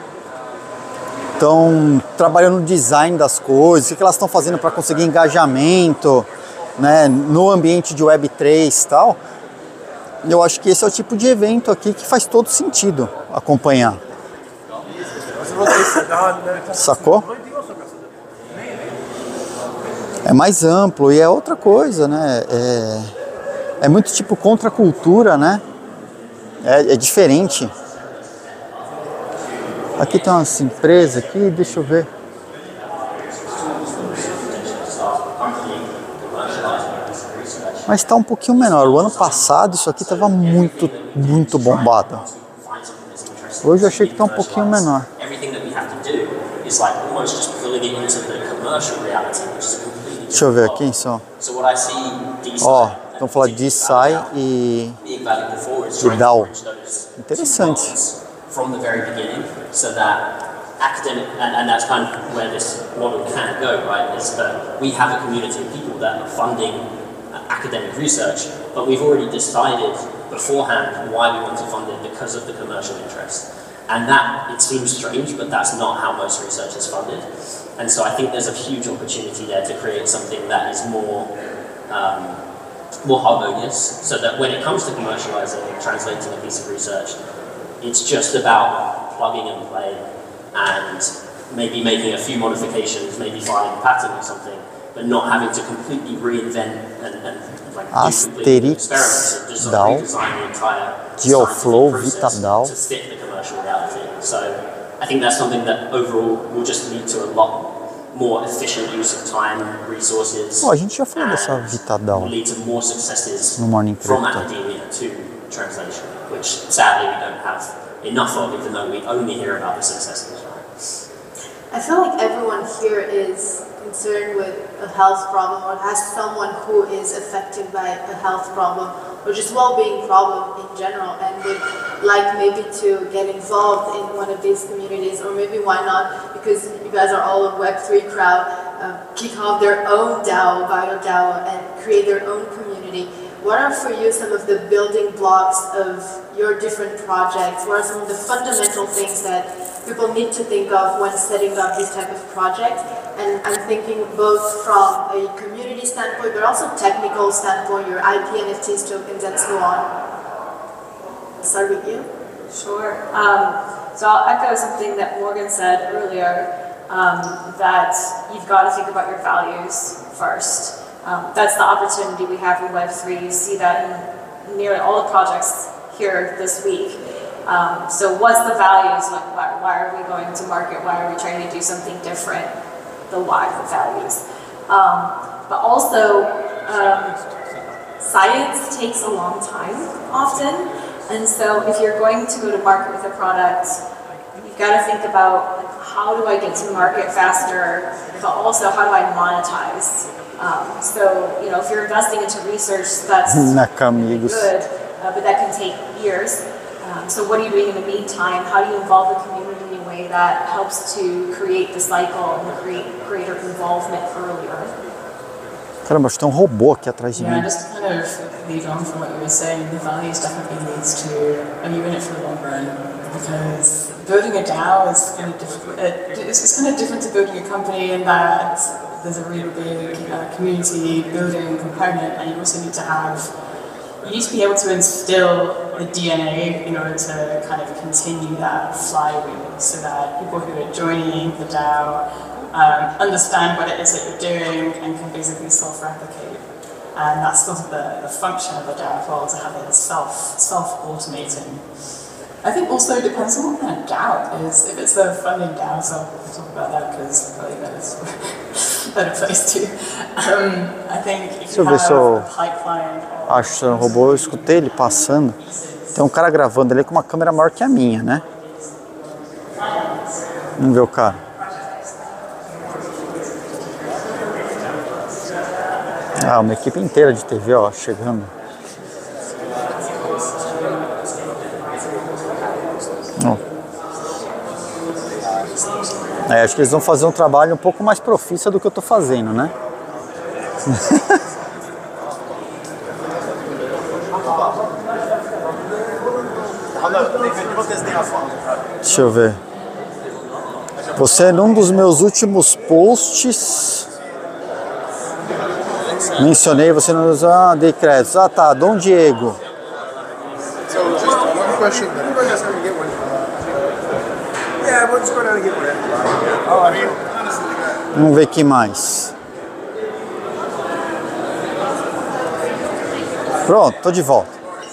estão trabalhando no design das coisas, o que elas estão fazendo para conseguir engajamento, né, no ambiente de Web três e tal, eu acho que esse é o tipo de evento aqui que faz todo sentido acompanhar. Sacou? É mais amplo e é outra coisa, né? É, é muito tipo contra a cultura, né? É, é diferente. Aqui tem umas empresas aqui, deixa eu ver. Mas está um pouquinho menor. O ano passado isso aqui estava muito, muito bombado. Hoje eu achei que está um pouquinho menor. Deixa eu ver aqui só. Ó, estão falando de D S I e, e D A O. Interessante. From the very beginning, so that academic, and, and that's kind of where this model can go, right, is that we have a community of people that are funding uh, academic research, but we've already decided beforehand why we want to fund it because of the commercial interest. And that, it seems strange, but that's not how most research is funded. And so I think there's a huge opportunity there to create something that is more um, more harmonious, so that when it comes to commercializing and translating a piece of research, it's just about plugging and play and maybe making a few modifications, maybe filing a patent or something, but not having to completely reinvent and, and like do complete experiments and just sort of redesign the entire Geoflow process VitaDAO. to fit the commercial reality. So I think that's something that overall will just lead to a lot more efficient use of time, resources. Oh, a gente já falou dessa VitaDAO will lead to more successes no Morning from Crypto. academia to translation, which sadly we don't have enough of, even though we only hear about the successes. I feel like everyone here is concerned with a health problem or has someone who is affected by a health problem or just well-being problem in general and would like maybe to get involved in one of these communities, or maybe why not, because you guys are all a Web three crowd, uh, kick off their own DAO, BioDAO, and create their own community. What are for you some of the building blocks of your different projects? What are some of the fundamental things that people need to think of when setting up this type of project? And I'm thinking both from a community standpoint, but also technical standpoint, your I P, N F Ts, tokens, and so on. I'll start with you. Sure. Um, so I'll echo something that Morgan said earlier, um, that you've got to think about your values first. Um, that's the opportunity we have in Web three. You see that in nearly all the projects here this week. Um, so what's the values? Like, why, why are we going to market? Why are we trying to do something different? The why, the values. Um, but also, um, science takes a long time often. And so if you're going to go to market with a product, you've got to think about, like, how do I get to market faster, but also how do I monetize? Um, so, you know, if you're investing into research, that's really good, uh, but that can take years. Um, so what are you doing in the meantime? How do you involve the community in a way that helps to create the cycle and create greater involvement earlier? Caramba, acho que tem um robô aqui atrás de Yeah, mim. just to kind of lead on from what you were saying, the values definitely leads to, are you in it for the long run? Because building a DAO is kind of difficult. It's, it's kind of different to building a company in that there's a really big uh, community building component, and you also need to have, you need to be able to instill the D N A in order to kind of continue that flywheel, so that people who are joining the DAO um, understand what it is that you're doing and can basically self-replicate. And that's sort of the, the function of a DAO as well, to have it self, self-automating. I think also it depends on what kind of DAO it is. If it's a funding DAO, so we'll talk about that because probably that is a better place to. Um, I think if Deixa eu you ver se eu have a pipeline of acho o robô, eu escutei ele passando. Tem um cara gravando ali com uma câmera maior que a minha, né? Vamos ver o cara. Ah, uma equipe inteira de T V, ó, chegando. Ó. É, acho que eles vão fazer um trabalho um pouco mais profício do que eu tô fazendo, né? Deixa eu ver. Você, num dos meus últimos posts, mencionei, você não usa, ah, dei créditos. Ah, tá, Dom Diego. So just one question. Everybody just gonna get one. Yeah, we'll just go down and get one. Oh, I mean, honestly, Vamos ver aqui mais. Pronto, tô de volta.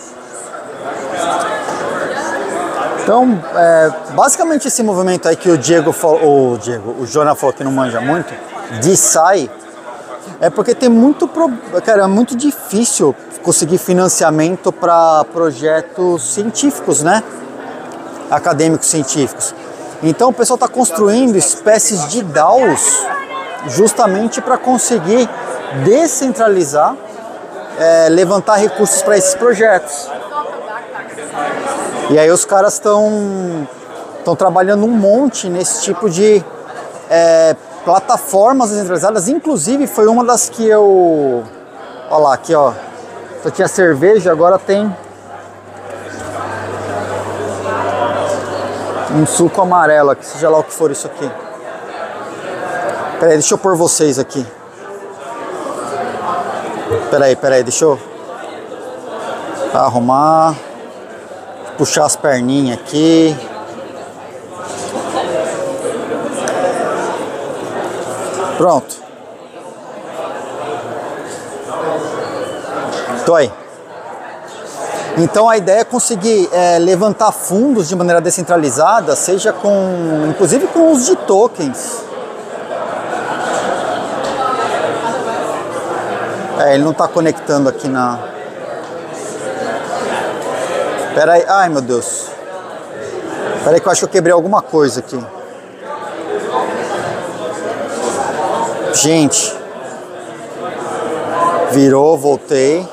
Então, é, basicamente esse movimento aí que o Diego falou, o Diego, o Jonah falou que não manja muito, de S A I, é porque tem muito, cara, é muito difícil conseguir financiamento para projetos científicos, né? Acadêmicos científicos. Então o pessoal está construindo espécies de DAOs justamente para conseguir descentralizar, é, levantar recursos para esses projetos. E aí os caras estão estão trabalhando um monte nesse tipo de é, plataformas descentralizadas. Inclusive foi uma das que eu... Olha lá, aqui ó. Só tinha cerveja, agora tem um suco amarelo aqui, seja lá o que for isso aqui. Peraí, deixa eu pôr vocês aqui. Peraí, peraí, deixa eu... Arrumar. Puxar as perninhas aqui. Pronto. Tô aí. Então a ideia é conseguir é, levantar fundos de maneira descentralizada, seja com, inclusive com os de tokens. É, ele não está conectando aqui na... Pera aí, ai meu Deus. Pera aí que eu acho que eu quebrei alguma coisa aqui. Gente. Virou, voltei.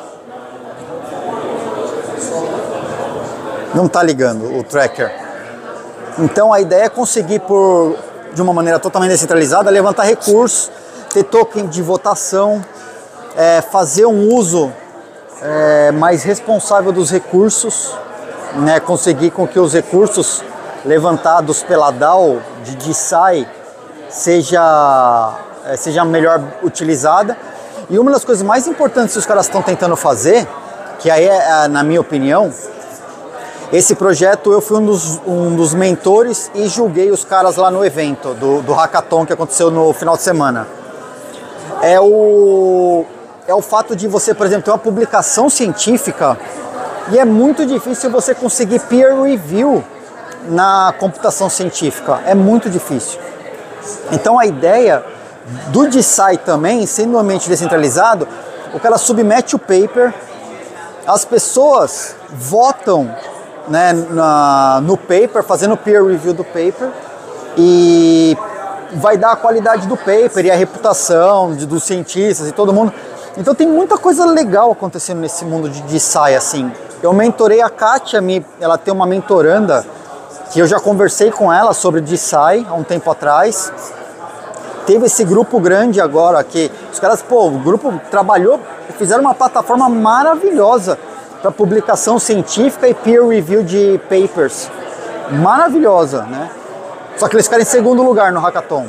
Não tá ligando o tracker. Então a ideia é conseguir, por, de uma maneira totalmente descentralizada, levantar recursos, ter token de votação, é, fazer um uso é, mais responsável dos recursos, né, conseguir com que os recursos levantados pela D A O de D S I seja, é, seja melhor utilizada. E uma das coisas mais importantes que os caras estão tentando fazer, que aí é, na minha opinião, esse projeto eu fui um dos, um dos mentores e julguei os caras lá no evento do, do Hackathon que aconteceu no final de semana. É o, é o fato de você, por exemplo, ter uma publicação científica e é muito difícil você conseguir peer review na computação científica. É muito difícil. Então a ideia do D S I também, sendo um ambiente descentralizado, o cara submete o paper, as pessoas votam, né, na, no paper, fazendo peer review do paper, e vai dar a qualidade do paper e a reputação de, dos cientistas e todo mundo. Então tem muita coisa legal acontecendo nesse mundo de D S I, assim. Eu mentorei a Kátia, ela tem uma mentoranda que eu já conversei com ela sobre D S I há um tempo atrás. Teve esse grupo grande agora que os caras, pô, o grupo trabalhou, fizeram uma plataforma maravilhosa para publicação científica e peer review de papers. Maravilhosa, né? Só que eles ficaram em segundo lugar no Hackathon.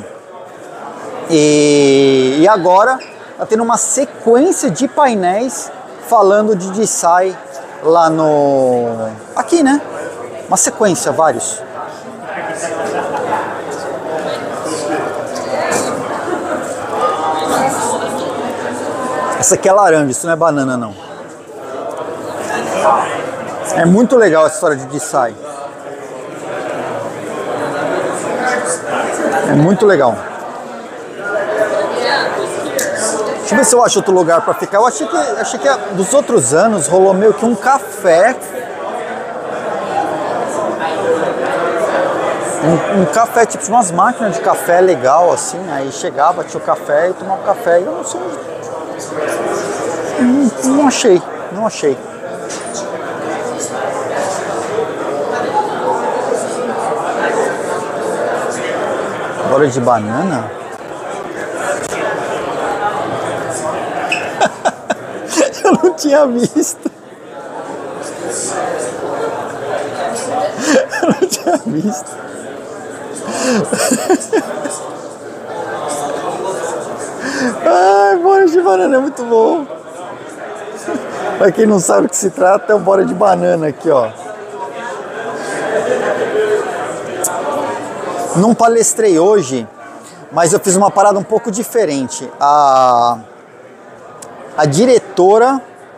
E, e agora tá tendo uma sequência de painéis falando de D S I lá no... Aqui, né? Uma sequência, vários. Essa aqui é laranja, isso não é banana não. É muito legal essa história de D S I. É muito legal. Deixa eu ver se eu acho outro lugar para ficar. Eu achei que, achei que dos outros anos rolou meio que um café. Um, um café, tipo umas máquinas de café legal, assim. Aí chegava, tinha o café e tomava café. E eu não sei onde. Não, não achei, não achei. Bora de banana? Eu não tinha visto. Eu não tinha visto. Ai, bora de banana é muito bom. Pra quem não sabe do que se trata, é o bora de banana aqui, ó. Não palestrei hoje, mas eu fiz uma parada um pouco diferente. A, a diretora,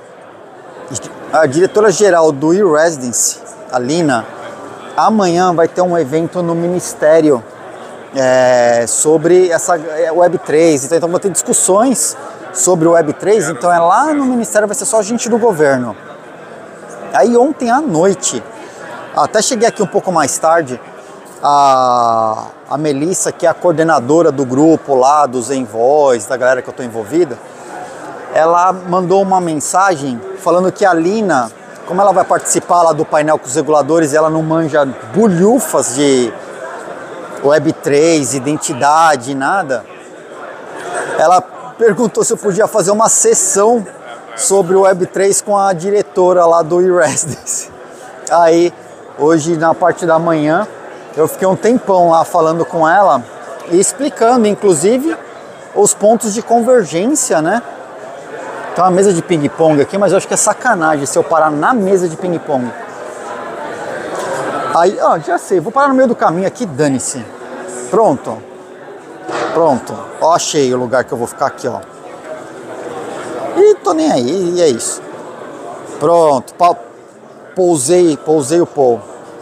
a diretora geral do e-Residence, a Lina, amanhã vai ter um evento no Ministério é, sobre essa Web três. Então, então vou ter discussões sobre o Web três, então é lá no Ministério, vai ser só gente do governo. Aí ontem à noite, até cheguei aqui um pouco mais tarde, a, a Melissa, que é a coordenadora do grupo lá, dos envoys, da galera que eu estou envolvida, ela mandou uma mensagem falando que a Lina, como ela vai participar lá do painel com os reguladores, ela não manja bulhufas de Web três, identidade, nada, ela perguntou se eu podia fazer uma sessão sobre o Web três com a diretora lá do e-Residence. Aí, hoje na parte da manhã, eu fiquei um tempão lá falando com ela e explicando, inclusive, os pontos de convergência, né? Tem uma mesa de ping-pong aqui, mas eu acho que é sacanagem se eu parar na mesa de ping-pong. Aí, ó, já sei, vou parar no meio do caminho aqui, dane-se. Pronto. Pronto. Ó, achei o lugar que eu vou ficar aqui, ó. E tô nem aí, e é isso. Pronto, pousei, pousei o Paul.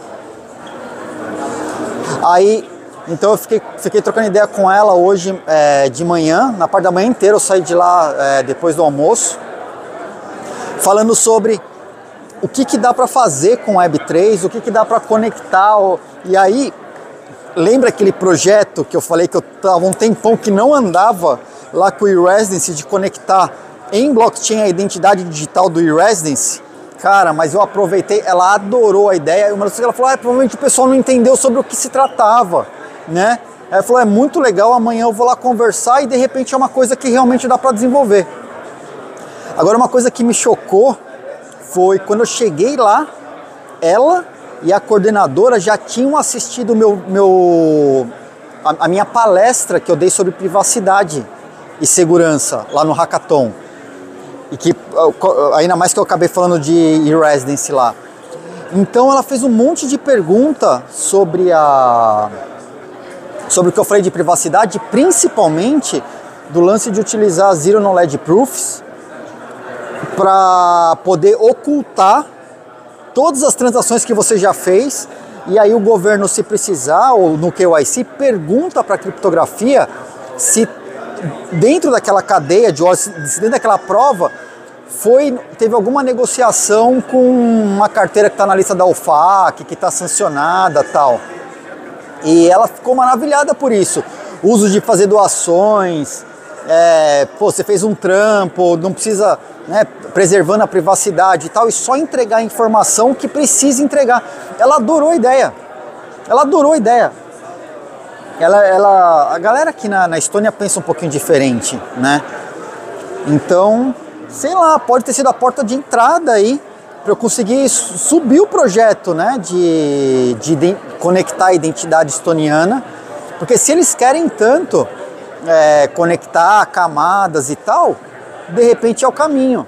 Aí, então eu fiquei, fiquei trocando ideia com ela hoje é, de manhã, na parte da manhã inteira eu saí de lá é, depois do almoço, falando sobre o que, que dá para fazer com Web três, o que, que dá para conectar. E aí, lembra aquele projeto que eu falei que eu estava um tempão que não andava lá com o eResidency de conectar em blockchain a identidade digital do eResidency? Cara, mas eu aproveitei, ela adorou a ideia, e uma das coisas que ela falou, ah, provavelmente o pessoal não entendeu sobre o que se tratava, né? Ela falou, é muito legal, amanhã eu vou lá conversar e de repente é uma coisa que realmente dá para desenvolver. Agora, uma coisa que me chocou foi quando eu cheguei lá, ela e a coordenadora já tinham assistido meu, meu, a, a minha palestra que eu dei sobre privacidade e segurança lá no Hackathon. E que, ainda mais que eu acabei falando de eResidency lá. Então ela fez um monte de pergunta sobre a sobre o que eu falei de privacidade, principalmente do lance de utilizar Zero Knowledge Proofs para poder ocultar todas as transações que você já fez, e aí o governo, se precisar, ou no K Y C, pergunta para a criptografia se dentro daquela cadeia de ordem, dentro daquela prova, foi, teve alguma negociação com uma carteira que está na lista da O F A C, que está sancionada e tal. E ela ficou maravilhada por isso. Uso de fazer doações, é, pô, você fez um trampo, não precisa, né, preservando a privacidade e tal, e só entregar a informação que precisa entregar. Ela adorou a ideia. Ela adorou a ideia. Ela, ela, a galera aqui na, na Estônia pensa um pouquinho diferente, né? Então, sei lá, pode ter sido a porta de entrada aí para eu conseguir subir o projeto, né? De, de, de conectar a identidade estoniana, porque se eles querem tanto é, conectar camadas e tal, de repente é o caminho.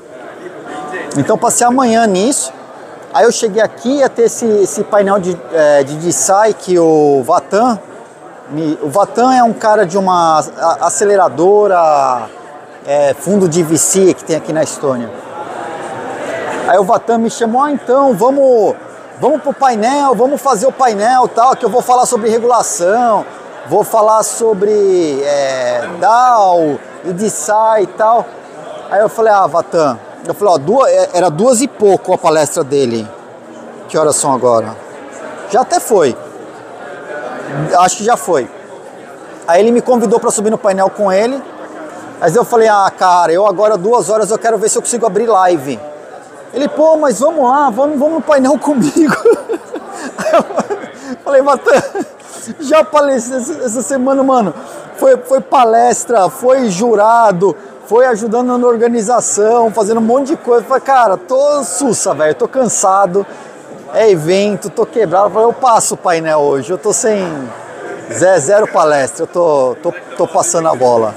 Então passei amanhã nisso. Aí eu cheguei aqui, ia ter esse, esse painel de, é, de D S I que o Vatan, o Vatan é um cara de uma aceleradora, é, fundo de V C que tem aqui na Estônia. Aí o Vatan me chamou, ah, então vamos, vamos pro painel, vamos fazer o painel tal, que eu vou falar sobre regulação, vou falar sobre é, D A O e D S I e tal. Aí eu falei, ah, Vatan, eu falei, ó, duas, era duas e pouco a palestra dele. Que horas são agora? Já até foi. Acho que já foi. Aí ele me convidou para subir no painel com ele. Mas eu falei, ah, cara, eu agora duas horas eu quero ver se eu consigo abrir live. Ele, pô, mas vamos lá, vamos, vamos no painel comigo. Aí eu falei, Vatan, já palestrei essa semana, mano. Foi, foi palestra, foi jurado, foi ajudando na organização, fazendo um monte de coisa. Eu falei, cara, tô sussa, velho, tô cansado. É evento, tô quebrado. Eu falei, eu passo o painel hoje, eu tô sem zero palestra, eu tô, tô, tô passando a bola.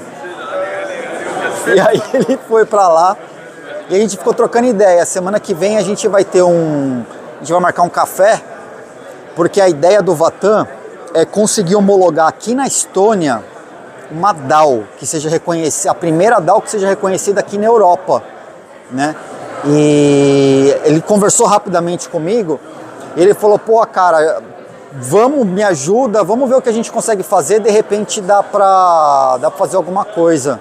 E aí ele foi pra lá e a gente ficou trocando ideia. Semana que vem a gente vai ter um... A gente vai marcar um café, porque a ideia do Vatan é conseguir homologar aqui na Estônia uma D A O, que seja reconhecida, a primeira D A O que seja reconhecida aqui na Europa, né? E ele conversou rapidamente comigo, ele falou, pô, cara, vamos, me ajuda, vamos ver o que a gente consegue fazer, de repente dá pra, dá pra fazer alguma coisa.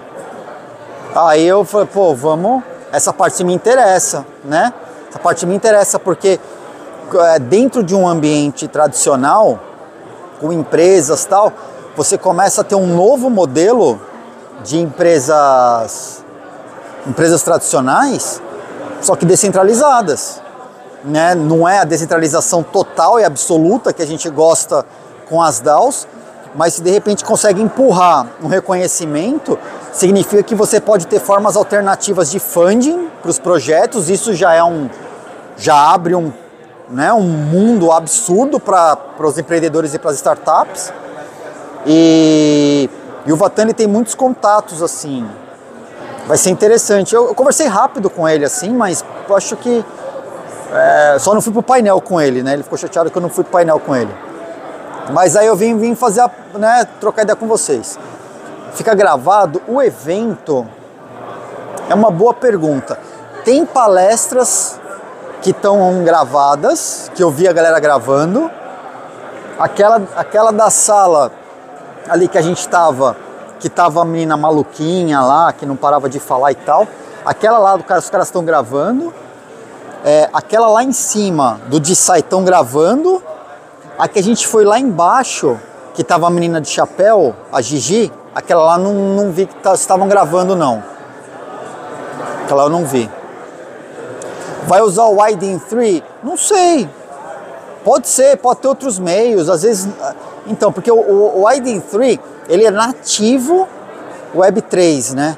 Aí eu falei, pô, vamos, essa parte me interessa, né? Essa parte me interessa porque é, dentro de um ambiente tradicional, com empresas e tal, você começa a ter um novo modelo de empresas, empresas tradicionais, só que descentralizadas, né? Não é a descentralização total e absoluta que a gente gosta com as D A Os, mas se de repente consegue empurrar um reconhecimento, significa que você pode ter formas alternativas de funding para os projetos. Isso já é um, já abre um, né, um mundo absurdo para os empreendedores e para as startups. E, e o Vatan ele tem muitos contatos assim vai ser interessante. Eu, eu conversei rápido com ele assim, mas eu acho que é, só não fui pro painel com ele, né? Ele ficou chateado que eu não fui pro painel com ele. Mas aí eu vim, vim fazer, a, né, trocar ideia com vocês. Fica gravado? O evento é uma boa pergunta. Tem palestras que estão gravadas, que eu vi a galera gravando. Aquela, aquela da sala ali que a gente tava, que tava a menina maluquinha lá, que não parava de falar e tal. Aquela lá, do cara, os caras estão gravando. É, aquela lá em cima do de sai estão gravando. A que a gente foi lá embaixo, que tava a menina de chapéu, a Gigi, aquela lá não, não vi que estavam gravando não. Aquela eu não vi. Vai usar o Wide in três? Não sei. Pode ser, pode ter outros meios, às vezes... Então, porque o, o, o Wide in três, ele é nativo Web três, né?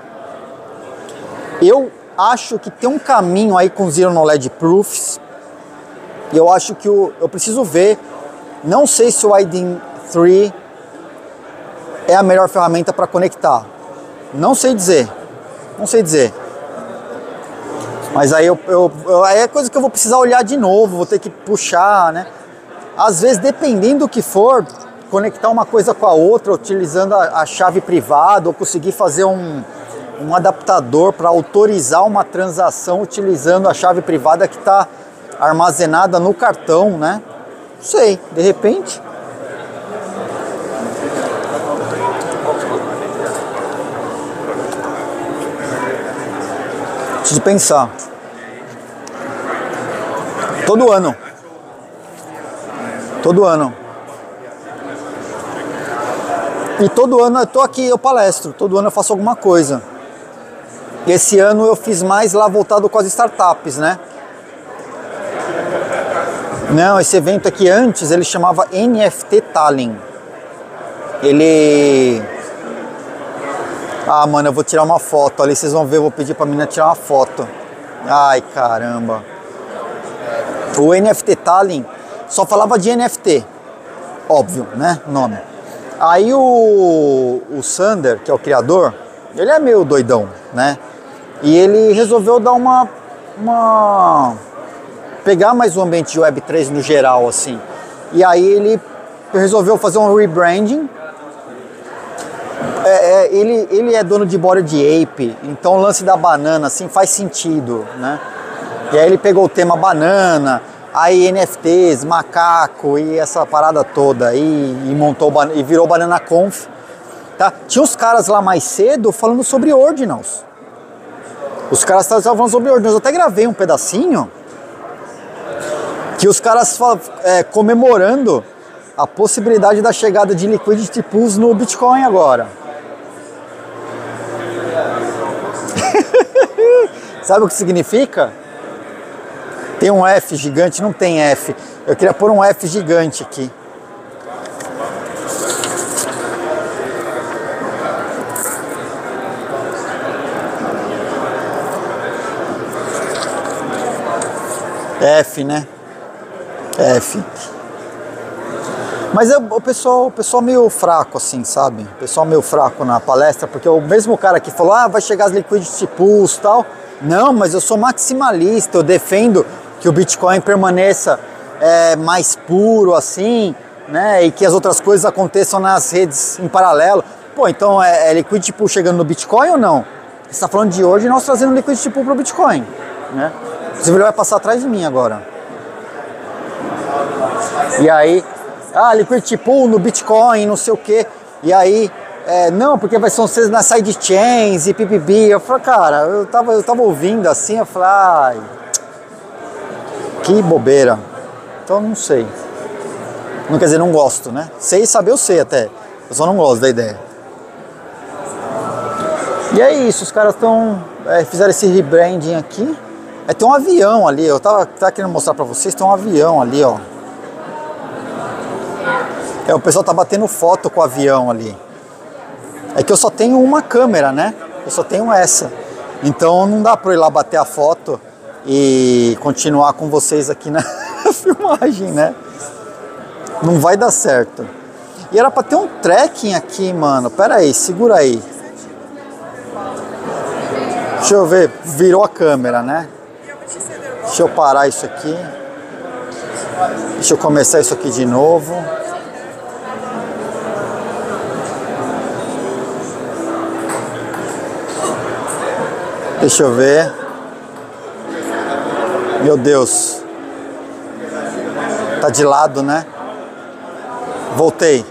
Eu acho que tem um caminho aí com Zero Knowledge Proofs. E eu acho que o, eu preciso ver. Não sei se o Wide in três é a melhor ferramenta para conectar. Não sei dizer. Não sei dizer. Mas aí eu, eu, eu, aí é coisa que eu vou precisar olhar de novo, vou ter que puxar, né? Às vezes, dependendo do que for, conectar uma coisa com a outra, utilizando a, a chave privada, ou conseguir fazer um, um adaptador para autorizar uma transação utilizando a chave privada que está armazenada no cartão, né? Não sei, de repente. Preciso pensar. Todo ano. Todo ano. E todo ano eu tô aqui, eu palestro. Todo ano eu faço alguma coisa. E esse ano eu fiz mais lá voltado com as startups, né? Não, esse evento aqui antes ele chamava N F T Tallinn. Ele... Ah, mano, eu vou tirar uma foto ali, vocês vão ver, eu vou pedir pra menina tirar uma foto. Ai, caramba. O N F T Tallinn só falava de N F T. Óbvio, né? Nome. Aí o, o Sander, que é o criador, ele é meio doidão, né? E ele resolveu dar uma... uma... pegar mais o ambiente de Web três no geral, assim. E aí ele resolveu fazer um rebranding. É, é, ele, ele é dono de Bored Ape, então o lance da banana, assim, faz sentido, né? E aí ele pegou o tema banana, aí N F Ts, macaco e essa parada toda, e, e montou, e virou Banana Conf, tá? Tinha uns caras lá mais cedo falando sobre Ordinals. Os caras estavam falando sobre Ordinals, eu até gravei um pedacinho, que os caras é, comemorando a possibilidade da chegada de Liquidity Pools no Bitcoin agora. Sabe o que significa? Tem um F gigante, não tem F. Eu queria pôr um F gigante aqui. F, né? F. Mas é, o pessoal, o pessoal meio fraco, assim, sabe? O pessoal meio fraco na palestra, porque o mesmo cara que falou, ah, vai chegar as liquidity pools e tal. Não, mas eu sou maximalista, eu defendo que o Bitcoin permaneça é, mais puro, assim, né? E que as outras coisas aconteçam nas redes em paralelo. Pô, então é, é liquidity pool chegando no Bitcoin ou não? Você está falando de hoje e nós trazendo liquidity pool para o Bitcoin, né? Inclusive ele vai passar atrás de mim agora. E aí, ah, liquidity pool no Bitcoin, não sei o quê. E aí, é, não, porque vai ser nas sidechains e pipipi. Eu falei, cara, eu tava, eu tava ouvindo assim, eu falei, ai, que bobeira. Então não sei. Não quer dizer, não gosto, né? Sei saber, eu sei até. Eu só não gosto da ideia. E é isso, os caras estão, é, fizeram esse rebranding aqui. É, tem um avião ali, eu tava, tava querendo mostrar pra vocês, tem um avião ali, ó. É, o pessoal tá batendo foto com o avião ali. É que eu só tenho uma câmera, né? Eu só tenho essa. Então não dá pra eu ir lá bater a foto e continuar com vocês aqui na filmagem, né? Não vai dar certo. E era pra ter um trekking aqui, mano. Pera aí, segura aí. Deixa eu ver, virou a câmera, né? Deixa eu parar isso aqui. Deixa eu começar isso aqui de novo. Deixa eu ver. Meu Deus. Tá de lado, né? Voltei.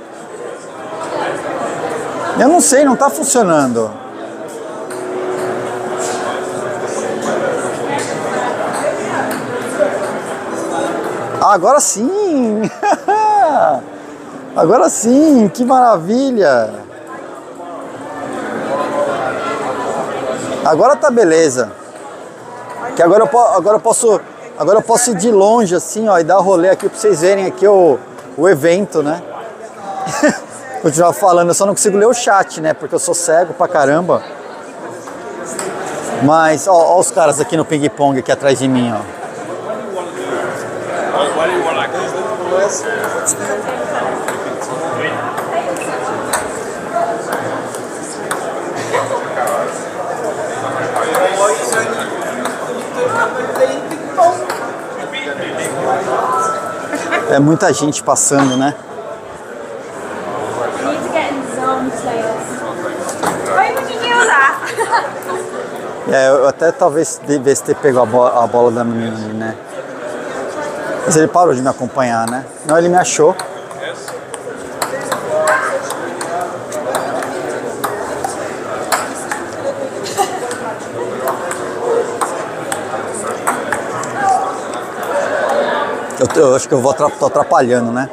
Eu não sei, não tá funcionando. Ah, agora sim! Agora sim, que maravilha! Agora tá beleza. Que agora eu, po agora eu posso, agora eu posso ir de longe assim, ó, e dar rolê aqui pra vocês verem aqui o, o evento, né? Continuar falando, eu só não consigo ler o chat, né? Porque eu sou cego pra caramba. Mas, ó, ó os caras aqui no ping-pong aqui atrás de mim, ó. É muita gente passando, né? É, eu até talvez devesse ter pego a bola, a bola da menina ali, né? Mas ele parou de me acompanhar, né? Não, ele me achou. Eu, eu acho que eu vou atra- tô atrapalhando, né?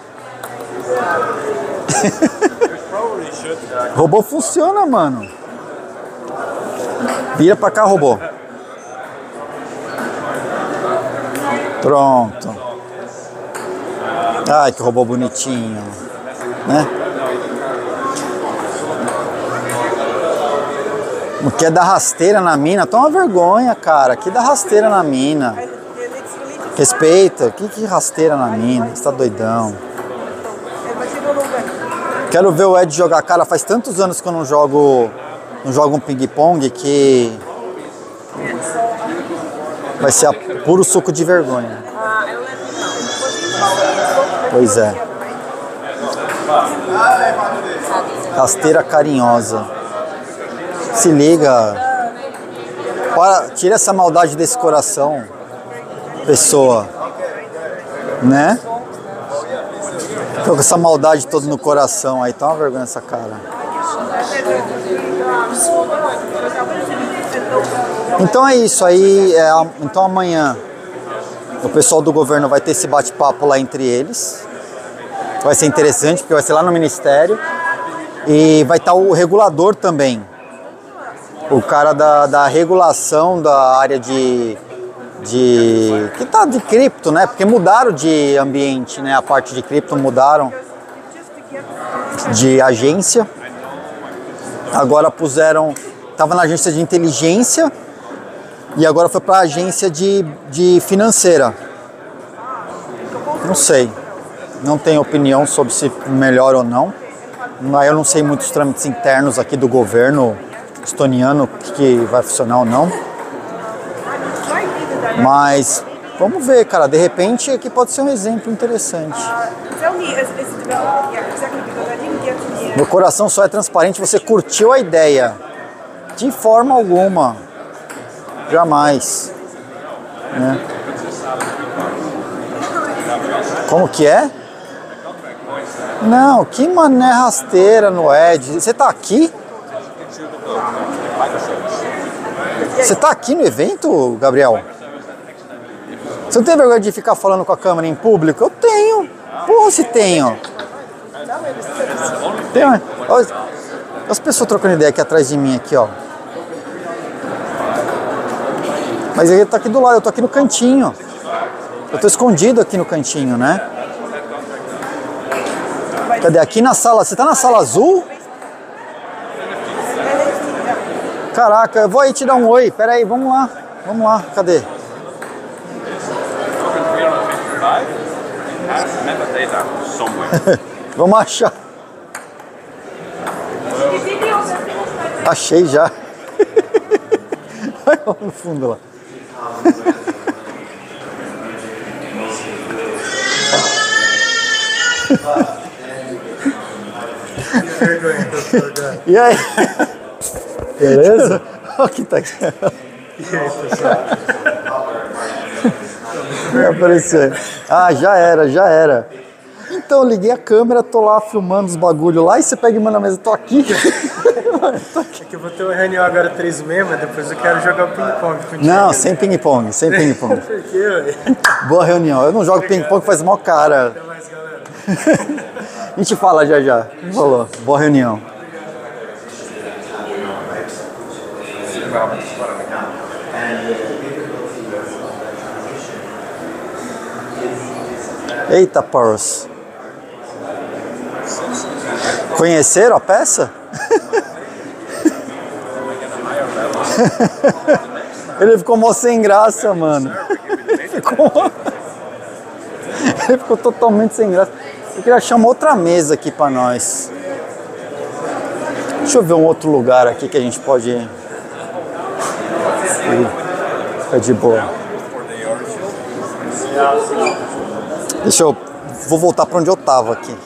Robô funciona, mano. Vira pra cá, robô. Pronto. Ai, que robô bonitinho, né? O que é dar rasteira na mina? Toma vergonha, cara. Que dá rasteira na mina? Respeita. Que, que rasteira na mina? Você tá doidão. Quero ver o Ed jogar. Cara, faz tantos anos que eu não jogo, não jogo um ping-pong que vai ser a puro suco de vergonha. Pois é. Rasteira carinhosa. Se liga. Para, tira essa maldade desse coração, pessoa. Né? Tô com essa maldade toda no coração aí. Tá uma vergonha essa cara. Então é isso aí. É, então amanhã o pessoal do governo vai ter esse bate-papo lá entre eles. Vai ser interessante porque vai ser lá no ministério. E vai estar o regulador também. O cara da, da regulação da área de, de... que tá de cripto, né? Porque mudaram de ambiente, né? A parte de cripto mudaram de agência. Agora puseram... Tava na agência de inteligência e agora foi para a agência de, de financeira. Não sei. Não tenho opinião sobre se melhor ou não. Eu não sei muitos trâmites internos aqui do governo estoniano, que, que vai funcionar ou não. Mas vamos ver, cara. De repente aqui pode ser um exemplo interessante. Meu coração só é transparente. Você curtiu a ideia? De forma alguma. Jamais. Né? Como que é? Não, que mané rasteira no Ed. Você tá aqui? Você tá aqui no evento, Gabriel? Você não tem vergonha de ficar falando com a câmera em público? Eu tenho. Porra, se tenho. Tem, olha as pessoas trocando ideia aqui atrás de mim, aqui, ó. Mas ele tá aqui do lado, eu tô aqui no cantinho. Eu tô escondido aqui no cantinho, né? Cadê? Aqui na sala. Você tá na sala azul? Caraca, eu vou aí te dar um oi. Pera aí, vamos lá. Vamos lá, cadê? Vamos achar. Achei já. Vai lá no fundo lá. E aí? Beleza? Olha que tá aqui. Apareceu. Ah, já era, já era. Então, eu liguei a câmera, tô lá filmando os bagulho lá e você pega e manda na mesa, tô aqui. É que eu vou ter uma reunião agora três e meia, mas depois eu quero jogar o ping-pong contigo. Não, sem ping-pong, sem ping-pong. Por quê, velho? Boa reunião. Eu não jogo ping-pong, faz mal cara. Até mais, galera. A gente fala já já. Falou. Boa reunião. Eita, Poros. Conheceram a peça? Ele ficou mó sem graça, mano. Ele ficou... Ele ficou totalmente sem graça. Eu queria achar uma outra mesa aqui pra nós. Deixa eu ver um outro lugar aqui que a gente pode ir. Fica de boa. Deixa eu... Vou voltar pra onde eu tava aqui.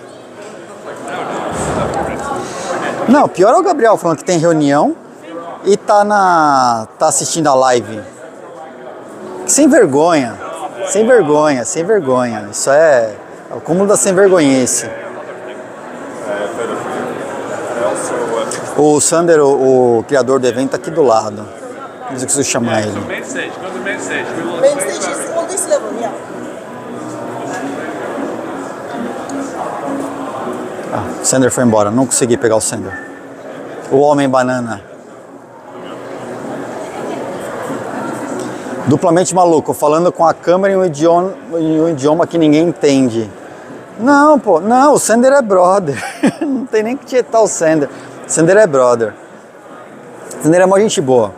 Não, pior é o Gabriel falando que tem reunião e tá na... tá assistindo a live. Sem vergonha. Sem vergonha, sem vergonha. Isso é... é o cúmulo da sem vergonhice. O Sander, o, o criador do evento, tá aqui do lado. Mas eu preciso chamar ele. Main stage, go to main stage. Main stage is on this level, yeah. Ah, o Sander foi embora, não consegui pegar o Sander. O homem banana. Duplamente maluco, falando com a câmera em um idioma, em um idioma que ninguém entende. Não, pô, não, o Sander é brother. Não tem nem que tietar o Sander. O Sander é brother. O Sander é uma gente boa.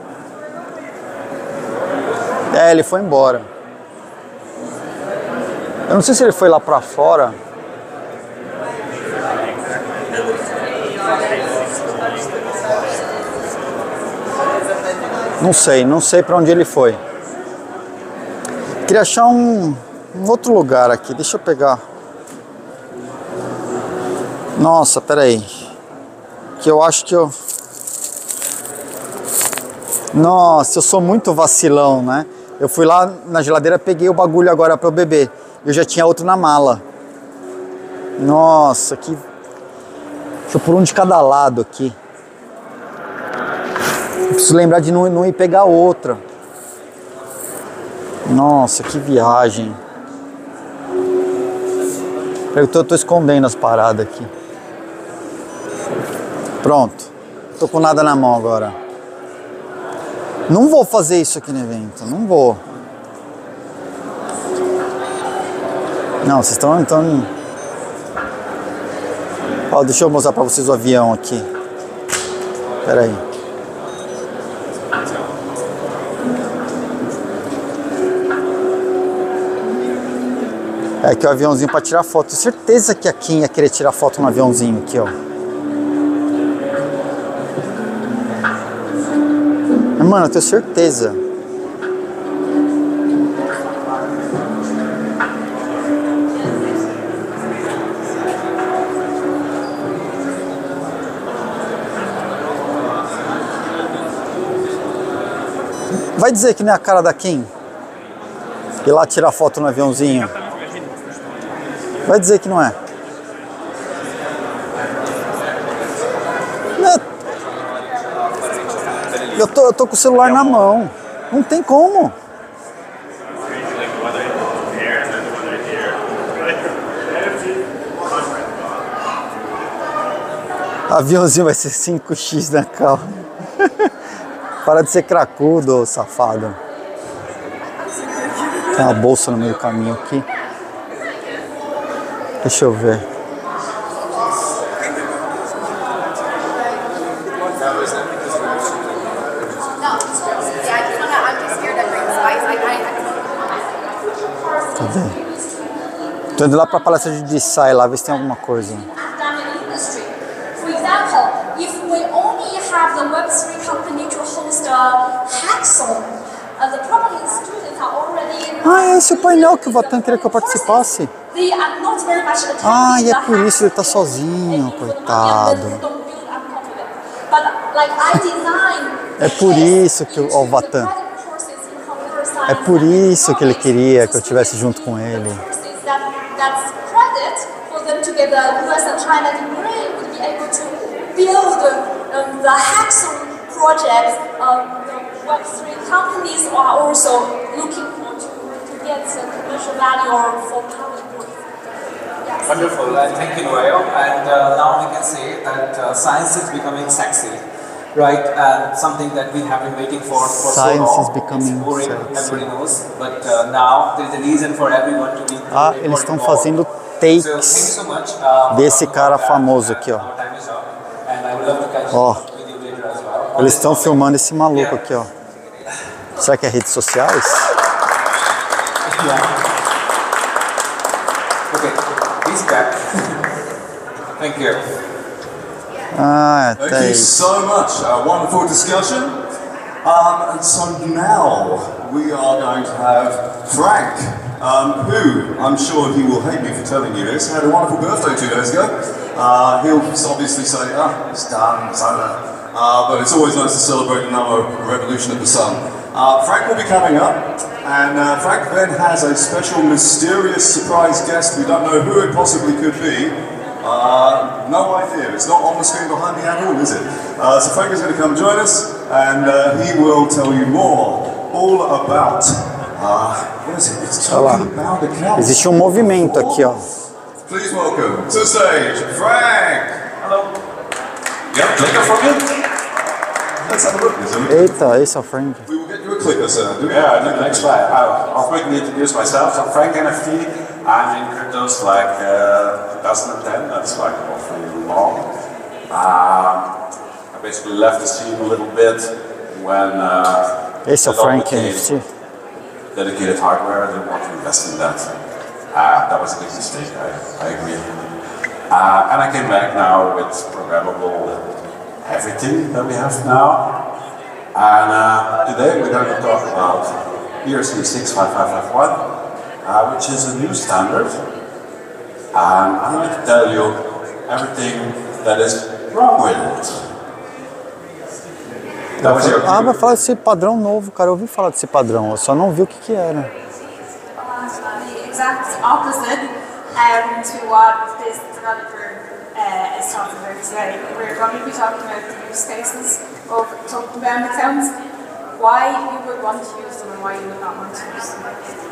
É, ele foi embora. Eu não sei se ele foi lá pra fora. Não sei, não sei pra onde ele foi. Queria achar um, um outro lugar aqui. Deixa eu pegar. Nossa, peraí. Que eu acho que eu... Nossa, eu sou muito vacilão, né? Eu fui lá na geladeira, peguei o bagulho agora pra eu beber. Eu já tinha outro na mala. Nossa, que... Deixa eu pôr um de cada lado aqui. Eu preciso lembrar de não, não ir pegar outra. Nossa, que viagem. Eu tô, eu tô escondendo as paradas aqui. Pronto. Tô com nada na mão agora. Não vou fazer isso aqui no evento. Não vou. Não, vocês estão... Então... Ó, deixa eu mostrar pra vocês o avião aqui. Pera aí. É aqui o aviãozinho pra tirar foto. Tenho certeza que a Kim ia querer tirar foto no aviãozinho aqui, ó. Mano, eu tenho certeza. Vai dizer que não é a cara da Kim? Ir lá tirar foto no aviãozinho. Vai dizer que não é. Eu tô, eu tô com o celular na mão. Não tem como. Aviãozinho vai ser cinco x na cal. Para de ser cracudo, safado. Tem uma bolsa no meio do caminho aqui. Deixa eu ver. Cadê? Tô indo lá pra palestra de design lá, ver se tem alguma coisa. For example, if we only have the Web three company to host a hackathon. Uh, the problem is students are already. Ah, é esse o painel que o Vatan queria que eu participasse. They are not very much attending Ah, e é the por isso ele tá sozinho, coitado. But like I design. É por isso que o ó, o Vatan. É por isso que ele queria que eu estivesse junto com ele. That, that's credit for them to get the U S and China degree would be able to build um, the hackathon projects. Um, the Web three companies are also looking for to, to get uh, commercial value or for public work. Yes. Wonderful, uh, thank you, Noel. And uh, now we can say that uh, science is becoming sexy. Right, and something that we have been waiting for for Science so long. is becoming It's boring, sexy. everybody knows, but uh, now there's a reason for everyone to be. Ah, eles estão fazendo takes So, much, uh, desse cara famoso aqui, ó. and I would love to catch Ó, up with you later as well. eles estão filmando esse maluco aqui, ó. Será que é redes sociais? Yeah. Okay, he's back. Thank you. Ah, Thank até you isso. so much. A wonderful discussion. Um, and so now we are going to have Frank, um, who I'm sure he will hate me for telling you this, had a wonderful birthday two days ago. Uh, he'll obviously say, ah, it's done, it's over. Uh, but it's always nice to celebrate another revolution of the sun. Uh, Frank will be coming up, and uh, Frank then has a special mysterious surprise guest. We don't know who it possibly could be. Uh, no idea. It's not on the screen behind me at all, is it? Uh, so Frank is going to come join us, and uh, he will tell you more, all about. Uh, what is it? It's Olha lá. talking about accounts. Existe um movimento aqui, ó. Please welcome to the stage, Frank. Hello. Yeah, clicker for me. Let's have a look. Is it? Eita, esse é o Frank. We will get you a clicker, sir. Do we? Yeah, the next slide. I'll, I'll quickly introduce myself. So Frank N F T. I'm in cryptos like uh, twenty ten. That's like awfully long. Um, I basically left the scene a little bit when uh, Esse é o it all Frank became N F T. dedicated hardware. I didn't want to invest in that. Uh, that was a big mistake. I, I agree. Uh, and I came back now with programmable everything that we have now. And uh, today we're going to talk about E R C six five five five one, uh, which is a new standard. And I'm going to tell you everything that is wrong with it. That was your Ah, vai falar desse padrão novo, cara. Eu ouvi falar desse padrão, eu só não vi o que que era. The exact opposite um, to what this developer uh, is talking about today. We're going to be talking about the use cases of token-bound accounts, why you would want to use them and why you would not want to use them.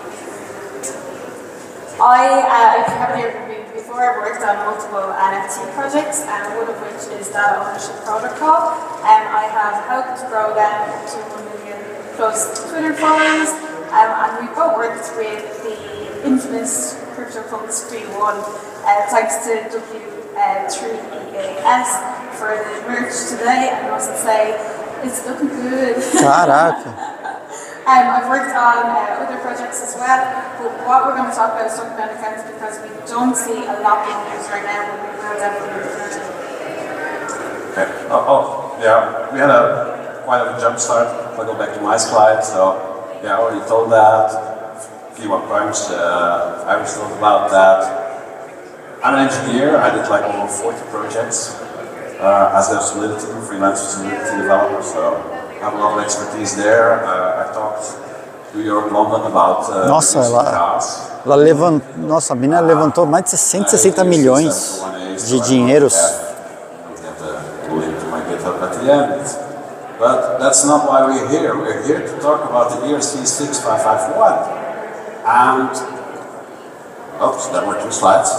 I, uh, if you haven't heard of me before, I've worked on multiple N F T projects, and one of which is Data Ownership Protocol, and I have helped grow them to one million plus Twitter followers, um, and we both worked with the infamous CryptoPunks three one, uh, thanks to W three E A S for the merch today. I must say, it's looking good. Caraca. um, I've worked on uh, other projects as well, but what we're going to talk about is token-bound accounts because we don't see a lot being used right now, but we will definitely in the future. Okay. Oh, oh, yeah, we had a quite of a jump start. If I go back to my slide, so yeah, I already told that. V one Punch, uh, I was told about that. I'm an engineer. I did like over forty projects uh, as a Solidity, freelance Solidity developer, so I have a lot of expertise there. Uh, I talked to Europe London about uh, Nossa, ela, ela levantou, nossa, a mina levantou mais de sessenta e sessenta milhões de dinheiros. Link to my GitHub at the end. But that's not why we're here. We're here to talk about the E R C six five five one. And, oops, there were two slides.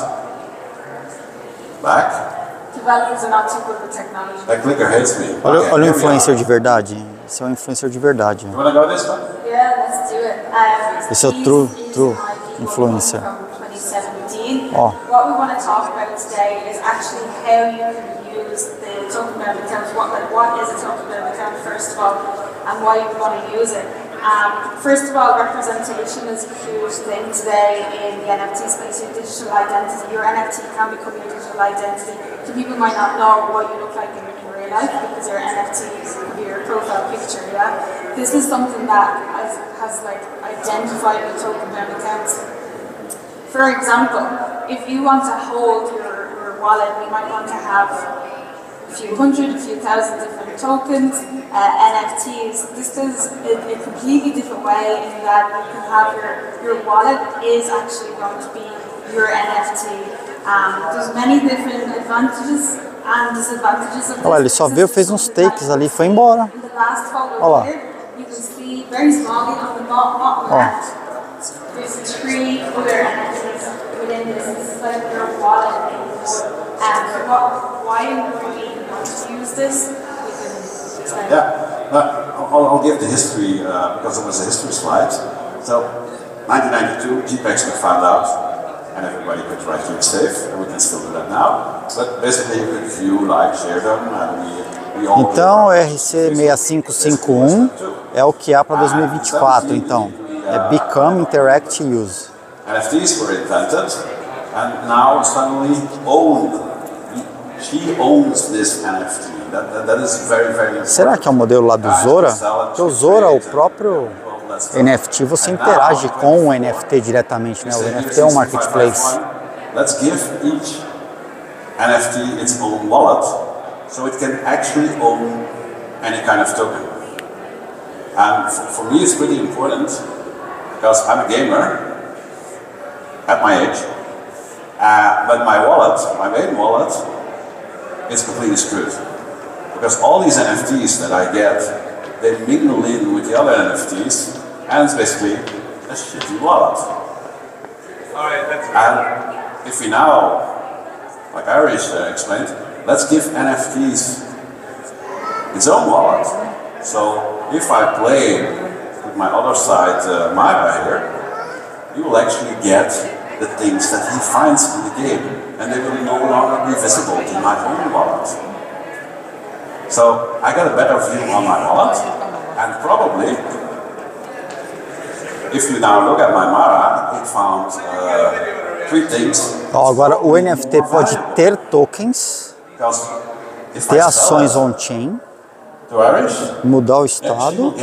Back. Developers are not too good with technology. That clicker hates me. Olha, Okay, olha o here we influencer are. de verdade. Esse é um influencer de verdade. You wanna go this one? Yeah, let's do it. Um, Esse é o true, true influencer. from twenty seventeen. Oh. What we want to talk about today is actually how you can use the token-bound account. What, like, what is a token-bound account, first of all, and why you want to use it. Um, first of all, representation is a huge thing today in the N F T space, your digital identity. Your N F T can become your digital identity. So people might not know what you look like in, in real life because your N F T could be your profile picture, yeah? This is something that has, has like identified the token down accounts. For example, if you want to hold your, your wallet, you might want to have a few hundred, a few thousand different tokens, uh, N F Ts. This is a, a completely different way in that you can have your, your wallet is actually going to be your N F T. Um, there's many different advantages and disadvantages of this. Olha, ele só veio, fez uns takes ali e foi embora. In the last photo Olha lá. here, you can see very smallly on the bottom left, there's three other N F Ts within this. This is like your wallet. Um, what, why would we want to use this? We can explain. Yeah, uh, I'll, I'll give the history uh, because it was a history slide. So, nineteen ninety-two, JPEGs were found out, and everybody could write to it safe, and we can still do that now. But basically, you could view, like, share them, and we, we all. Então, o R C seis cinco cinco um é o que há para dois mil e vinte e quatro. Então, é Become, Interact, Use. N F Ts were invented, and now suddenly own. She owns this N F T. That, that, that is very, very important. Será que é o modelo lá do Zora? Porque o Zora, o próprio N F T, você interage com o N F T diretamente, né? O N F T é um marketplace. Let's give each N F T its own wallet, so it can actually own any kind of token. And for me, it's pretty important because I'm a gamer at my age, uh, but my wallet, my main wallet, is completely screwed. Because all these N F Ts that I get, they mingle in with the other N F Ts, and it's basically a shitty wallet. Alright, that's and if we now, like Irish uh, explained, let's give N F Ts its own wallet. So if I play with my other side, uh, Maya here, you will actually get the things that he finds in the game, and they will no longer be visible in my own wallet. So I got a better view on my wallet, and probably, if you now look at my Mara, it found uh, three things. Ó, agora o N F T pode ter tokens, ter ações on-chain, mudar o estado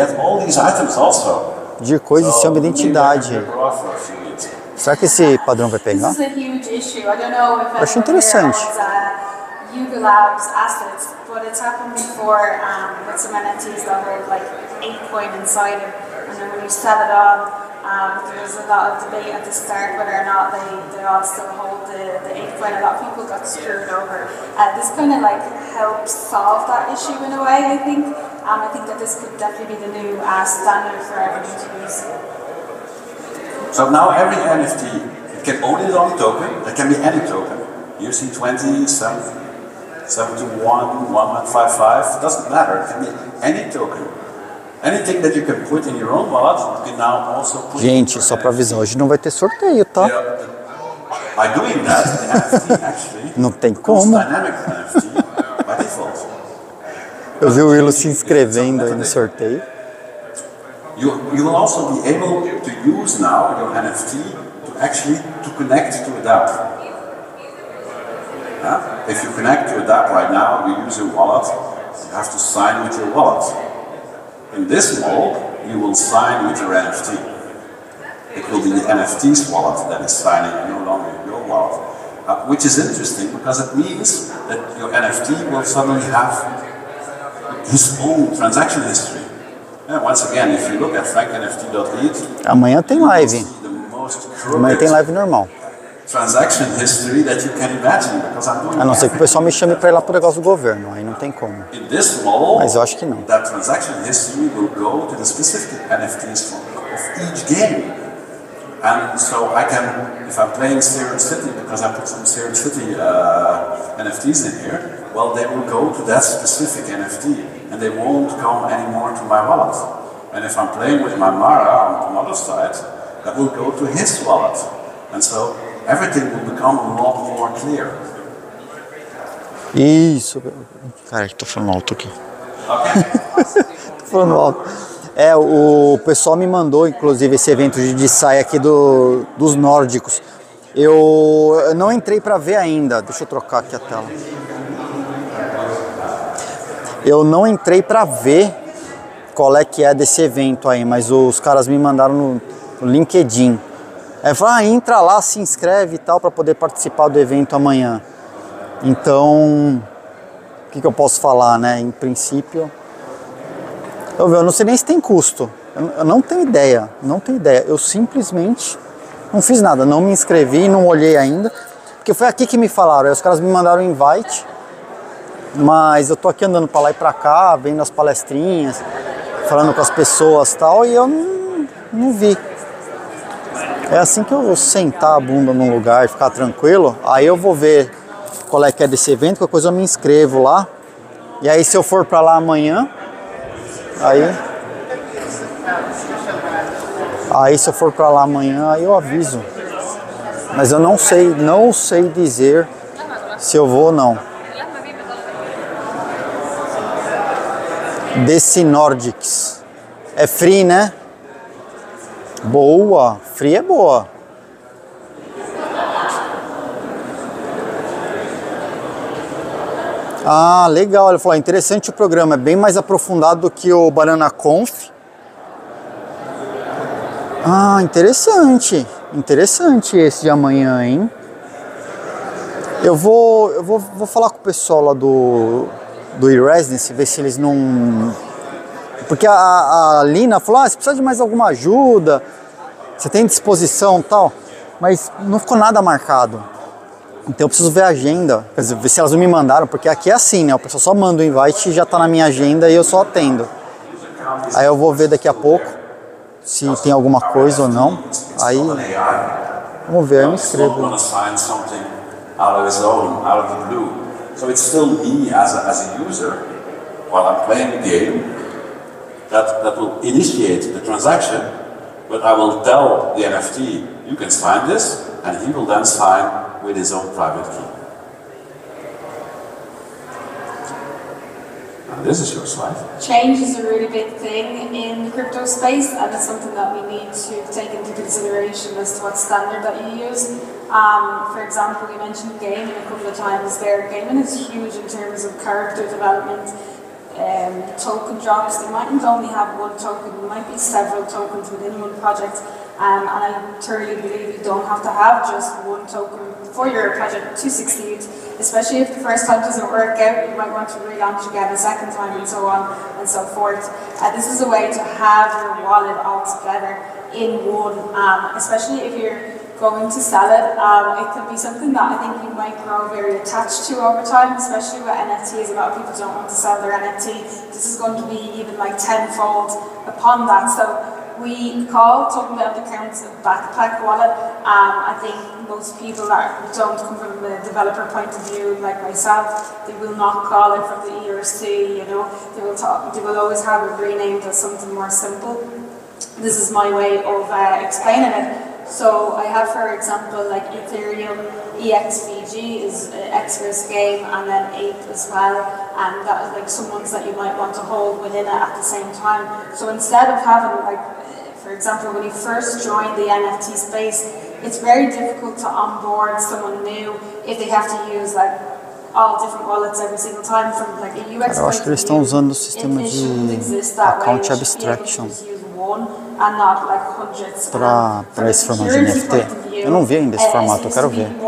de coisas e ser uma identidade. Será que esse padrão vai pegar? Eu acho interessante. Yuga Labs assets, but it's happened before um, with some N F Ts that hold like eight coin inside it, and then when you sell it on, um, there was a lot of debate at the start whether or not they, they all still hold the, the eight coin. A lot of people got screwed over. Uh, this kind of like helps solve that issue in a way, I think. Um, I think that this could definitely be the new uh, standard for everyone to use. So now every N F T, it can own its own token, it can be any token, U C twenty, seventy-one, one five five, doesn't matter, it can be any token. Anything that you can put in your own wallet, you can now also put. Gente, só pra avisar, hoje não vai ter sorteio, tá? By doing that, the N F T actually não tem como. Dynamic N F T by default. Eu vi o Willo se inscrevendo aí no sorteio. You, you will also be able to use now your N F T to actually to connect to a dApp. Yeah? If you connect to a dApp right now, you use your wallet, you have to sign with your wallet. In this mode, you will sign with your N F T. It will be the N F T's wallet that is signing, no longer your wallet. Uh, which is interesting because it means that your N F T will suddenly have his own transaction history. Yeah, once again, if you look at frank N F T dot I T, amanhã tem live. Amanhã tem live normal. Transaction history that you can imagine, because I'm doing A não ser que o pessoal me chame para ir lá pro negócio do governo, aí não tem como. In this model, mas eu acho que não. That transaction history will go to the specific N F Ts of each game. And so I can, if I'm playing Syrian City, because I put some Syrian City uh, N F Ts in here, well, they will go to that specific N F T, and they won't come anymore to my wallet. And if I'm playing with my Mara on the other side, that will go to his wallet. And so everything will become a lot more clear. Isso. Cara, tô falando alto aqui. Ok. Tô falando alto. É, o pessoal me mandou, inclusive, esse evento de DeSci aqui do, dos nórdicos. Eu, eu não entrei para ver ainda. Deixa eu trocar aqui a tela. Eu não entrei para ver qual é que é desse evento aí, mas os caras me mandaram no, no LinkedIn. Aí falaram, ah, entra lá, se inscreve e tal, para poder participar do evento amanhã. Então, o que, que eu posso falar, né? Em princípio, eu, eu não sei nem se tem custo. Eu, eu não tenho ideia, não tenho ideia. Eu simplesmente não fiz nada, não me inscrevi, não olhei ainda. Porque foi aqui que me falaram, aí os caras me mandaram um invite. Mas eu tô aqui andando pra lá e pra cá, vendo as palestrinhas, falando com as pessoas e tal, e eu não, não vi. É assim que eu vou sentar a bunda num lugar e ficar tranquilo, aí eu vou ver qual é que é desse evento, qualquer coisa eu me inscrevo lá. E aí se eu for pra lá amanhã, aí... Aí se eu for pra lá amanhã, aí eu aviso. Mas eu não sei, não sei dizer se eu vou ou não. Desse Nordics. É free, né? Boa. Free é boa. Ah, legal. Ele falou, interessante o programa. É bem mais aprofundado do que o Banana Conf. Ah, interessante. Interessante esse de amanhã, hein? Eu vou, eu vou, vou falar com o pessoal lá do... do e-residence, ver se eles não... Porque a, a Lina falou, ah, você precisa de mais alguma ajuda, você tem disposição e tal, mas não ficou nada marcado. Então eu preciso ver a agenda, quer dizer, ver se elas não me mandaram, porque aqui é assim, né, o pessoal só manda o invite e já tá na minha agenda e eu só atendo. Aí eu vou ver daqui a pouco se tem alguma coisa ou não, aí vamos ver, aí eu me inscrevo. So it's still me as a, as a user, while I'm playing the game, that, that will initiate the transaction, but I will tell the N F T, you can sign this, and he will then sign with his own private key. And this is your slide. Change is a really big thing in the crypto space, and it's something that we need to take into consideration as to what standard that you use. Um, for example, you mentioned gaming a couple of times there. Gaming is huge in terms of character development, um, token drops. They mightn't only have one token, there might be several tokens within one project. Um, and I thoroughly believe you don't have to have just one token for your project to succeed. Especially if the first time doesn't work out, you might want to relaunch again a second time and so on and so forth. Uh, this is a way to have your wallet all together in one, um, especially if you're going to sell it. Um, it can be something that I think you might grow very attached to over time, especially with N F Ts. A lot of people don't want to sell their N F T. This is going to be even like tenfold upon that. So we call talking about the accounts a backpack wallet. Um, I think most people that don't come from the developer point of view, like myself, they will not call it from the E R C, you know, they will talk, they will always have it renamed as something more simple. This is my way of uh, explaining it. So I have, for example, like Ethereum, E X V G is an X-Risk game, and then Ape as well, and that is like some ones that you might want to hold within it at the same time. So instead of having, like, for example, when you first join the N F T space, it's very difficult to onboard someone new if they have to use like all different wallets every single time from like a U X. Eu acho que eles estão usando o sistema de account abstraction para para esse formato de N F T. Eu não vi ainda esse formato, eu quero ver.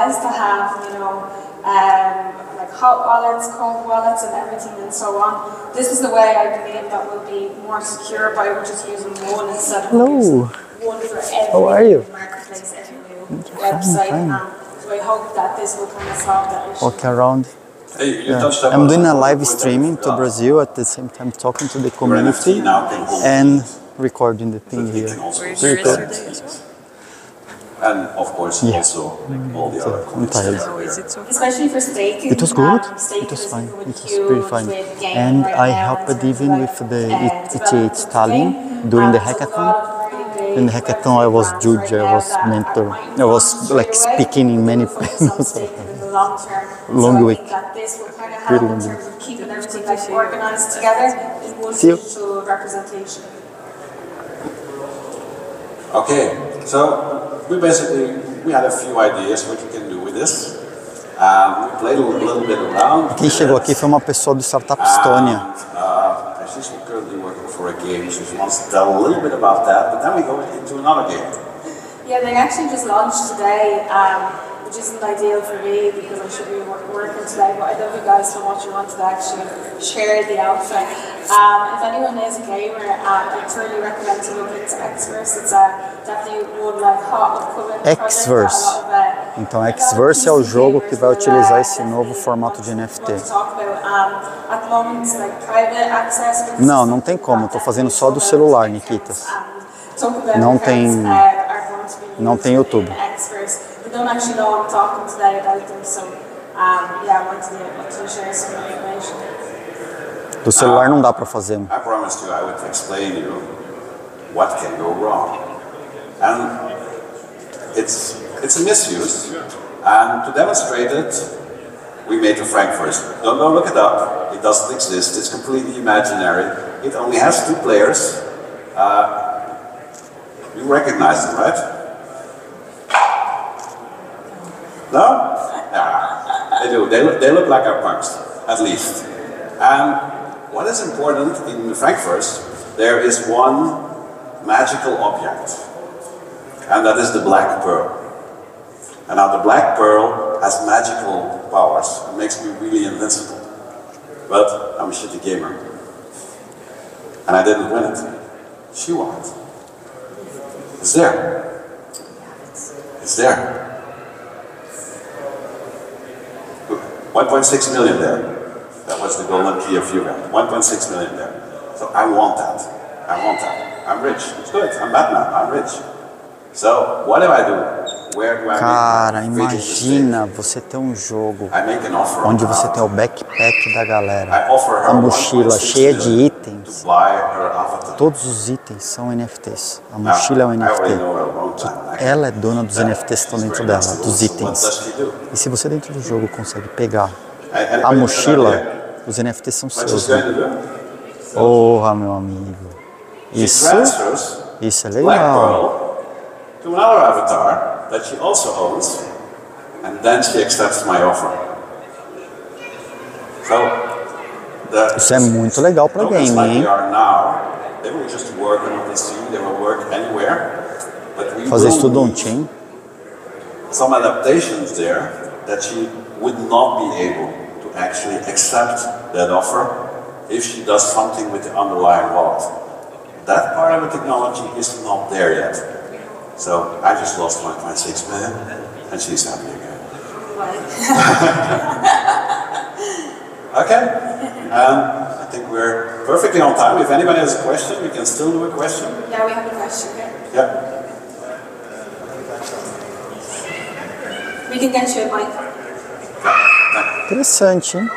Hot wallets, cold wallets, and everything and so on. This is the way I believe that will be more secure by just using one instead of using one for every How are you? marketplace, every new website. Um, so I hope that this will kind of solve that issue. Walk around. Hey, you Yeah. touched up I'm on doing a something live with streaming to uh, Brazil at the same time talking to the your N F T community now can hold and recording the thing here. Pretty cool. And of course, Yeah. also all the other I'm tired. Especially for staking. It was good. Um, staking It was is fine. really It was pretty huge fine. with gaming And right I now in helped terms even of, with the like, E uh, T H developing Tallinn blockchain. during the Um, so there's a hackathon. lot of really big In the hackathon, I was Web three judge, I brands was right now mentor. that I was might not like straight away, speaking in many but will focus on panels. staking in the long term. Long so I week. think that this will kind of Pretty help in long terms of keeping everything like organized together in one See you. digital representation. Okay, so we basically we had a few ideas what you can do with this. Um, we played a little bit around. Quem chegou aqui foi uma pessoa do Startup Estonia. Uh, I think we're currently working for for a game. So she wants to tell a little bit about that, but then we go into another game. Yeah, they actually just launched today, um, which isn't ideal for me because I should be work working today, but I'd love you guys so much who wanted to actually share the alpha. Um, if anyone is a gamer, um, I thoroughly recommend to look into Xverse. It's a, definitely one like hot upcoming project. Xverse. Então, Xverse é o jogo que vai utilizar esse novo formato de N F T. Não, não tem como. Estou fazendo só do celular, Nikitas. Não tem, não tem YouTube. Do celular não dá para fazer. I promised you I would explain you what can go wrong. And it's it's a misuse. And to demonstrate it, we made the Frankfurt. Don't go look it up. It doesn't exist. It's completely imaginary. It only has two players. Uh, you recognize them, right? No? Yeah, they do. They look, they look like our punks, at least. And what is important in the Frankfurt, there is one magical object, and that is the Black Pearl. And now the Black Pearl has magical powers. It makes me really invincible. But I'm a shitty gamer. And I didn't win it. She won it. It's there. It's there. one point six million there. That was the golden key of Yuga. one point six million there. So I want that. I want that. I'm rich. It's good. I'm Batman. I'm rich. So what do I do? Where do I Cara, imagina você ter um jogo onde você tem o backpack da galera, a mochila cheia de itens. Todos os itens são N F Ts. A mochila é um N F T. Que ela é dona dos N F Ts que estão dentro dela, dos itens. E se você dentro do jogo consegue pegar a mochila, os N F Ts são seus. Né? Porra, meu amigo. Isso, isso é legal. To another avatar that she also owns, and then she accepts my offer. So, the Isso é muito legal para game, like hein? they are now, they will just work on O P C, they will work anywhere, but we Fazer isso tudo will on-chain. some adaptations there that she would not be able to actually accept that offer if she does something with the underlying wallet. That part of the technology is not there yet. So I just lost one point six million, and she's happy again. Okay, um, I think we're perfectly on time. If anybody has a question, we can still do a question. Yeah, we have a question here. Yeah. We can get you a mic. Interessante, hein?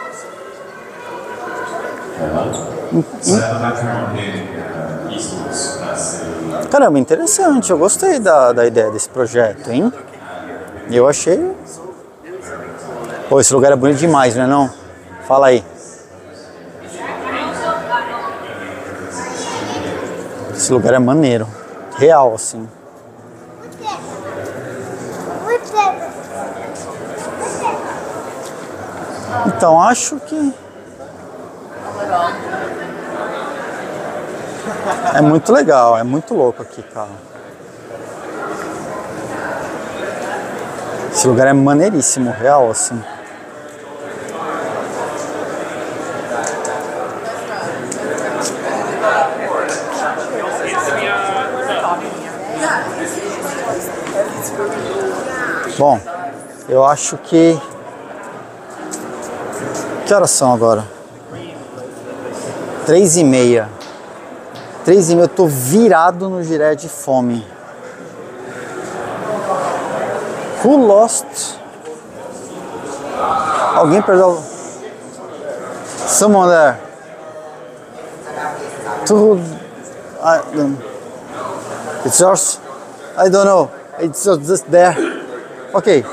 Caramba, interessante. Eu gostei da, da ideia desse projeto, hein? Eu achei... Pô, esse lugar é bonito demais, não é não? Fala aí. Esse lugar é maneiro. Real, assim. Então, acho que... É muito legal, é muito louco aqui, cara. Esse lugar é maneiríssimo, real, assim. Bom, eu acho que... Que horas são agora? Três e meia. Três e meia, eu tô virado no giré de fome. Who lost? Alguém perdeu? Someone there. Two. I, um, it's yours? I don't know. It's just there. Ok.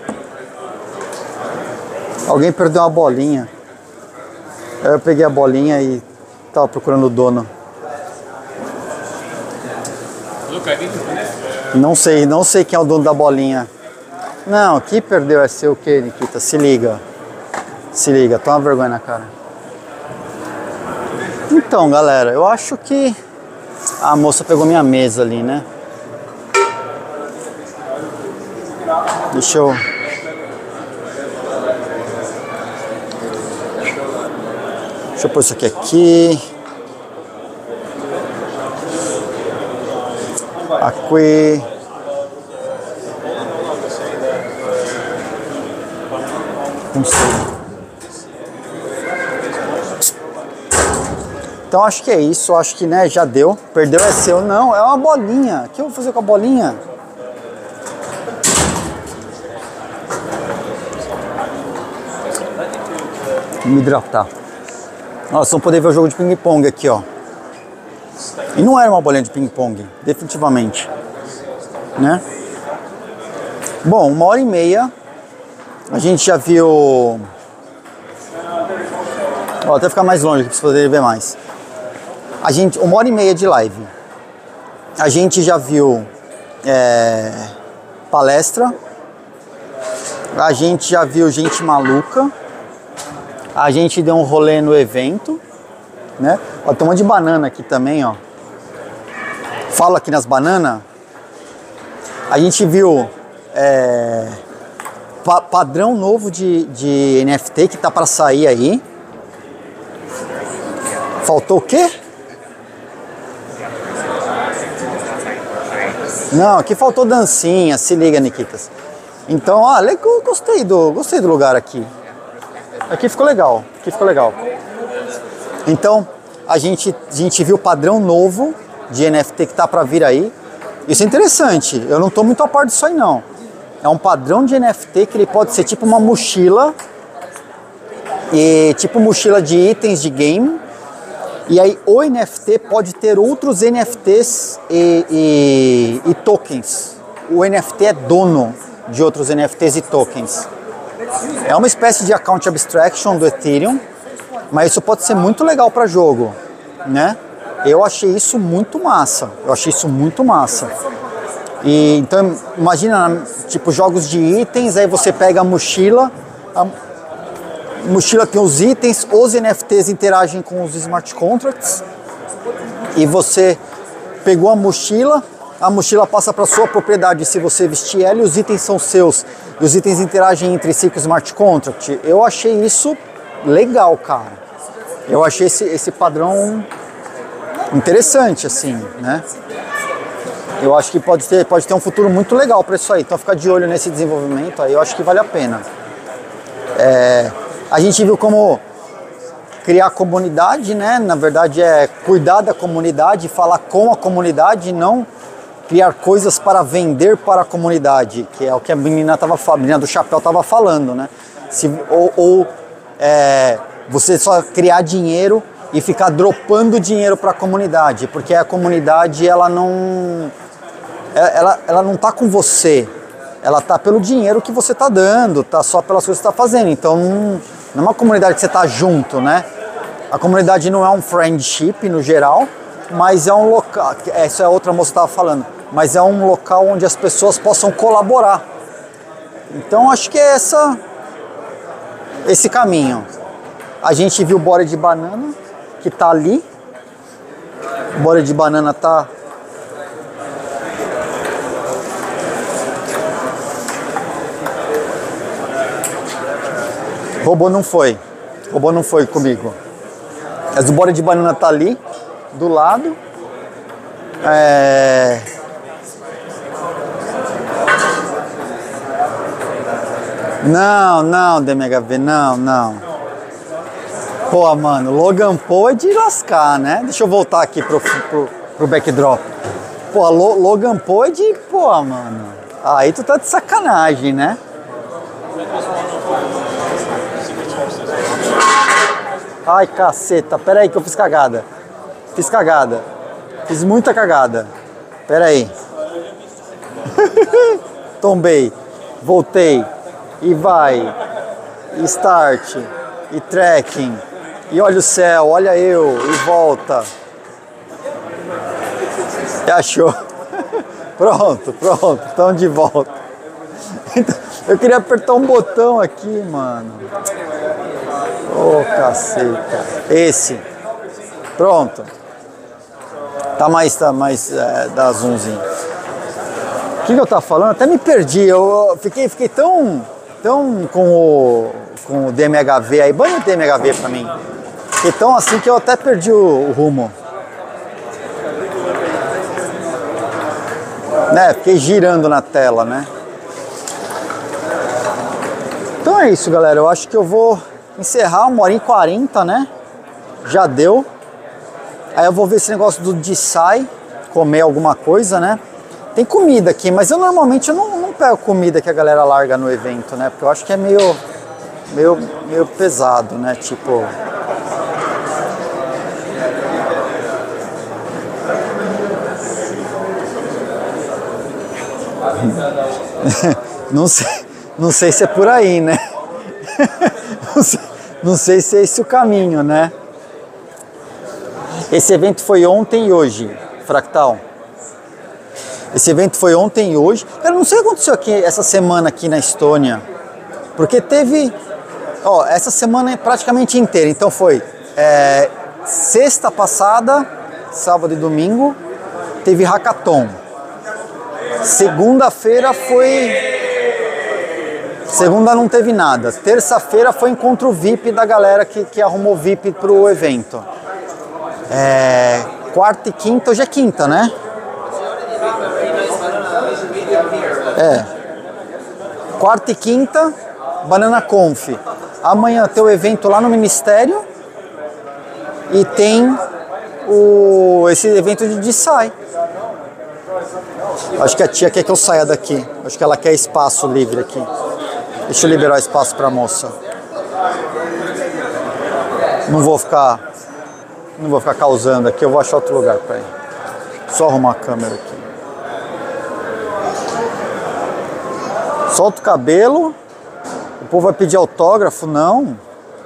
Alguém perdeu uma bolinha. Eu peguei a bolinha e tava procurando o dono. Não sei, não sei quem é o dono da bolinha. Não, quem perdeu é seu o que, Nikita? Se liga. Se liga, toma vergonha na cara. Então, galera, eu acho que a moça pegou minha mesa ali, né? Deixa eu... Deixa eu pôr isso aqui aqui. Aqui. Não sei. Então acho que é isso, acho que, né, já deu. Perdeu é seu. Não, é uma bolinha. O que eu vou fazer com a bolinha? Me hidratar. Nós vamos poder ver o jogo de ping-pong aqui, ó. E não era uma bolinha de ping-pong, definitivamente. Né? Bom, uma hora e meia. A gente já viu... Vou até ficar mais longe aqui para vocês poderem ver mais. A gente, uma hora e meia de live. A gente já viu é, palestra. A gente já viu gente maluca. A gente deu um rolê no evento, né? Ó, tem uma de banana aqui também, ó. Fala aqui nas bananas. A gente viu é, pa padrão novo de, de N F T que tá para sair aí. Faltou o quê? Não, aqui faltou dancinha, se liga, Nikitas. Então, ó, legal, gostei do, gostei do lugar aqui. Aqui ficou legal, aqui ficou legal. Então, a gente, a gente viu o padrão novo de N F T que tá para vir aí. Isso é interessante, eu não tô muito a par disso aí não. É um padrão de N F T que ele pode ser tipo uma mochila, e tipo mochila de itens de game. E aí o N F T pode ter outros N F Ts e, e, e tokens. O N F T é dono de outros N F Ts e tokens. É uma espécie de account abstraction do Ethereum, mas isso pode ser muito legal para jogo, né? Eu achei isso muito massa. Eu achei isso muito massa. E então imagina, tipo, jogos de itens, aí você pega a mochila, a mochila tem os itens, os N F Ts interagem com os smart contracts, e você pegou a mochila, a mochila passa para sua propriedade se você vestir ela, e os itens são seus, e os itens interagem entre si com o smart contract. Eu achei isso legal, cara. Eu achei esse, esse padrão interessante, assim, né? Eu acho que pode ter, pode ter um futuro muito legal para isso aí. Então ficar de olho nesse desenvolvimento aí, eu acho que vale a pena. É, a gente viu como criar comunidade, né? Na verdade é cuidar da comunidade, falar com a comunidade, não criar coisas para vender para a comunidade, que é o que a menina, tava, a menina do chapéu estava falando, né? Se, ou ou é, você só criar dinheiro e ficar dropando dinheiro para a comunidade, porque a comunidade ela não, ela, ela não tá com você, ela tá pelo dinheiro que você tá dando, tá só pelas coisas que você tá fazendo. Então não, não é uma comunidade que você tá junto, né? A comunidade não é um friendship no geral, mas é um local, essa é outra moça que estava falando, mas é um local onde as pessoas possam colaborar. Então acho que é essa, esse caminho. A gente viu o body de banana, que tá ali. O body de banana tá... Robô não foi. Robô não foi comigo. Mas o body de banana tá ali, do lado. É... Não, não, D M H V, não, não. Pô, mano, Logan Paul é de lascar, né? Deixa eu voltar aqui pro, pro, pro backdrop. Pô, Lo, Logan Paul é de... Pô, mano. Aí tu tá de sacanagem, né? Ai, caceta. Pera aí que eu fiz cagada. Fiz cagada. Fiz muita cagada. Pera aí. Tombei. Voltei. E vai. E start. E tracking. E olha o céu. Olha eu. E volta. Achou? Pronto, pronto. Estamos de volta. Eu queria apertar um botão aqui, mano. Ô, oh, caceta. Esse. Pronto. Tá mais, tá mais, é, dá zoomzinho. O que, que eu tava falando? Até me perdi. Eu fiquei, fiquei tão, tão com o, com o D M H V aí. Banha o D M H V pra mim. Fiquei tão assim que eu até perdi o, o rumo. Né? Fiquei girando na tela, né? Então é isso, galera. Eu acho que eu vou encerrar uma hora e quarenta, né? Já deu. Aí eu vou ver esse negócio do Desai, comer alguma coisa, né? Tem comida aqui, mas eu normalmente eu não, não pego comida que a galera larga no evento, né? Porque eu acho que é meio, meio, meio pesado, né? Tipo... não sei, não sei se é por aí, né? não, sei, não sei se é esse o caminho, né? Esse evento foi ontem e hoje, Fractal. Esse evento foi ontem e hoje. Eu não sei o que aconteceu aqui essa semana aqui na Estônia. Porque teve... Ó, essa semana é praticamente inteira. Então foi é, sexta passada, sábado e domingo, teve hackathon. Segunda-feira foi... Segunda não teve nada. Terça-feira foi encontro V I P da galera que, que arrumou V I P pro evento. É, quarta e quinta, hoje é quinta, né? É. Quarta e quinta, Banana Conf. Amanhã tem o evento lá no Ministério. E tem o, esse evento de Desai. Acho que a tia quer que eu saia daqui. Acho que ela quer espaço livre aqui. Deixa eu liberar o espaço pra moça. Não vou ficar... Não vou ficar causando aqui, eu vou achar outro lugar pra ir. Só arrumar a câmera aqui. Solta o cabelo. O povo vai pedir autógrafo, não.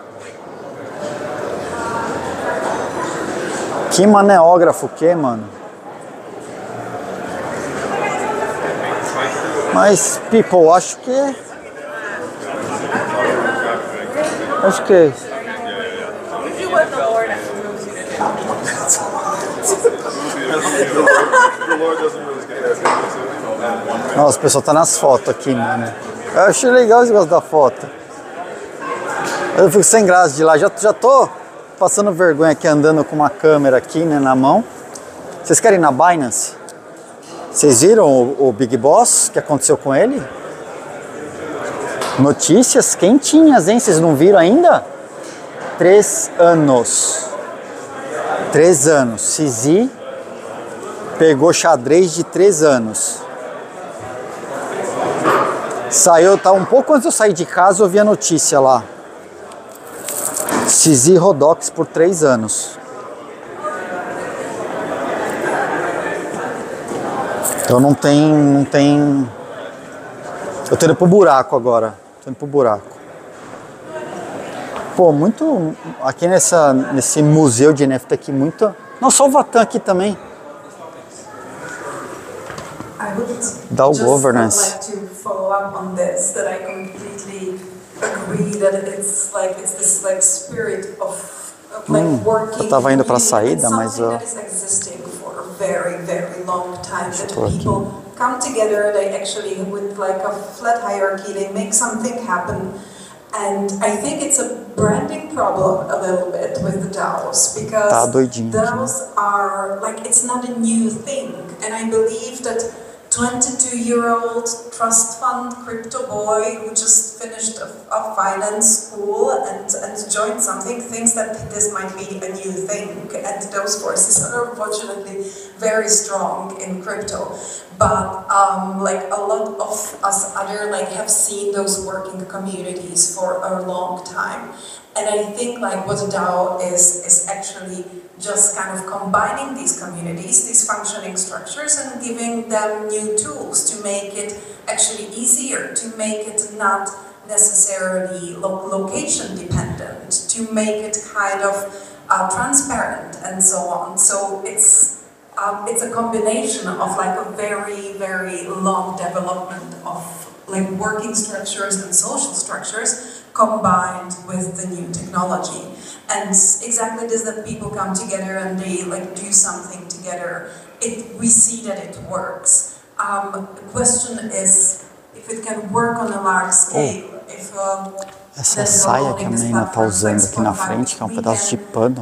Que maneógrafo o que, mano? Mas, people, acho que... Acho que é isso. Nossa, o pessoal tá nas fotos aqui, mano. Eu achei legal esse negócio da foto. Eu fico sem graça de lá. Já, já tô passando vergonha aqui andando com uma câmera aqui, né, na mão. Vocês querem ir na Binance? Vocês viram o, o Big Boss? O que aconteceu com ele? Notícias quentinhas, hein? Vocês não viram ainda? Três anos. Três anos. Cizi pegou xadrez de três anos. Saiu, tá um pouco antes de eu sair de casa, eu vi a notícia lá. Cizi Rodox por três anos. Então não tem, não tem... Eu tô indo pro buraco agora. Tô indo pro buraco. Pô, muito... Aqui nessa, nesse museu de N F T aqui, muito... Não, só o Vatan aqui também. I would DAO just governance. like to follow up on this, that I completely agree that it's like it's this like spirit of, of like Hum, working. eu tava indo pra community. saída, It's mas something eu... that is existing for a very very long time. That tô aqui. people come together, they actually with like a flat hierarchy, they make something happen. And I think it's a branding problem a little bit with the DAOs, because Tá doidinho aqui, né? DAOs are like, it's not a new thing, and I believe that twenty-two-year-old trust fund crypto boy who just finished a, a finance school and, and joined something thinks that this might be a new thing, and those forces are unfortunately very strong in crypto. But um, like a lot of us other like have seen those working communities for a long time, and I think like what a DAO is is actually just kind of combining these communities, these functioning structures, and giving them new tools to make it actually easier, to make it not necessarily lo location dependent, to make it kind of uh, transparent and so on. So it's um, it's a combination of like a very, very long development of like working structures and social structures combined with the new technology. And exactly this, that people come together and they like do something together. It, we see that it works. Um, the question is if it can work on a large scale. Oh. If, um, Essa saia que a Naina tá usando aqui na frente, que é um pedaço de pano,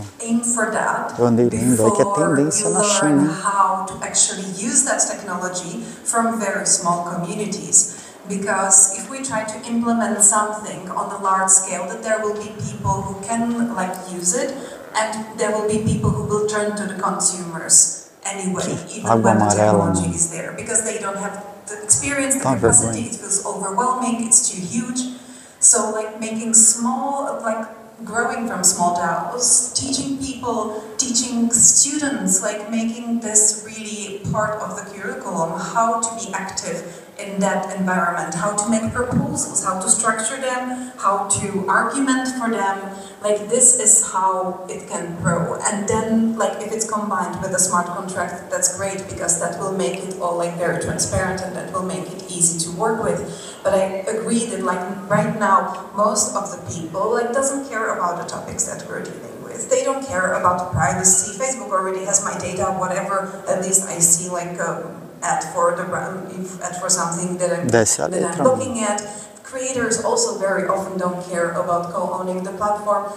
eu andei lendo, é que é tendência na China, hein? How to actually use that technology from very small communities. Because if we try to implement something on a large scale, that there will be people who can like use it, and there will be people who will turn to the consumers anyway, even when the technology is there, because they don't have the experience, the capacity, it feels overwhelming, it's too huge. So like making small, like growing from small DAOs, teaching people, teaching students, like making this really part of the curriculum, how to be active in that environment, how to make proposals, how to structure them, how to argument for them. Like this is how it can grow. And then like if it's combined with a smart contract, that's great, because that will make it all like very transparent and that will make it easy to work with. But I agree that like right now, most of the people like doesn't care about the topics that we're dealing with. They don't care about the privacy. Facebook already has my data, whatever. At least I see like a ad for the ad for something that I'm, that I'm looking at. Creators also very often don't care about co-owning the platform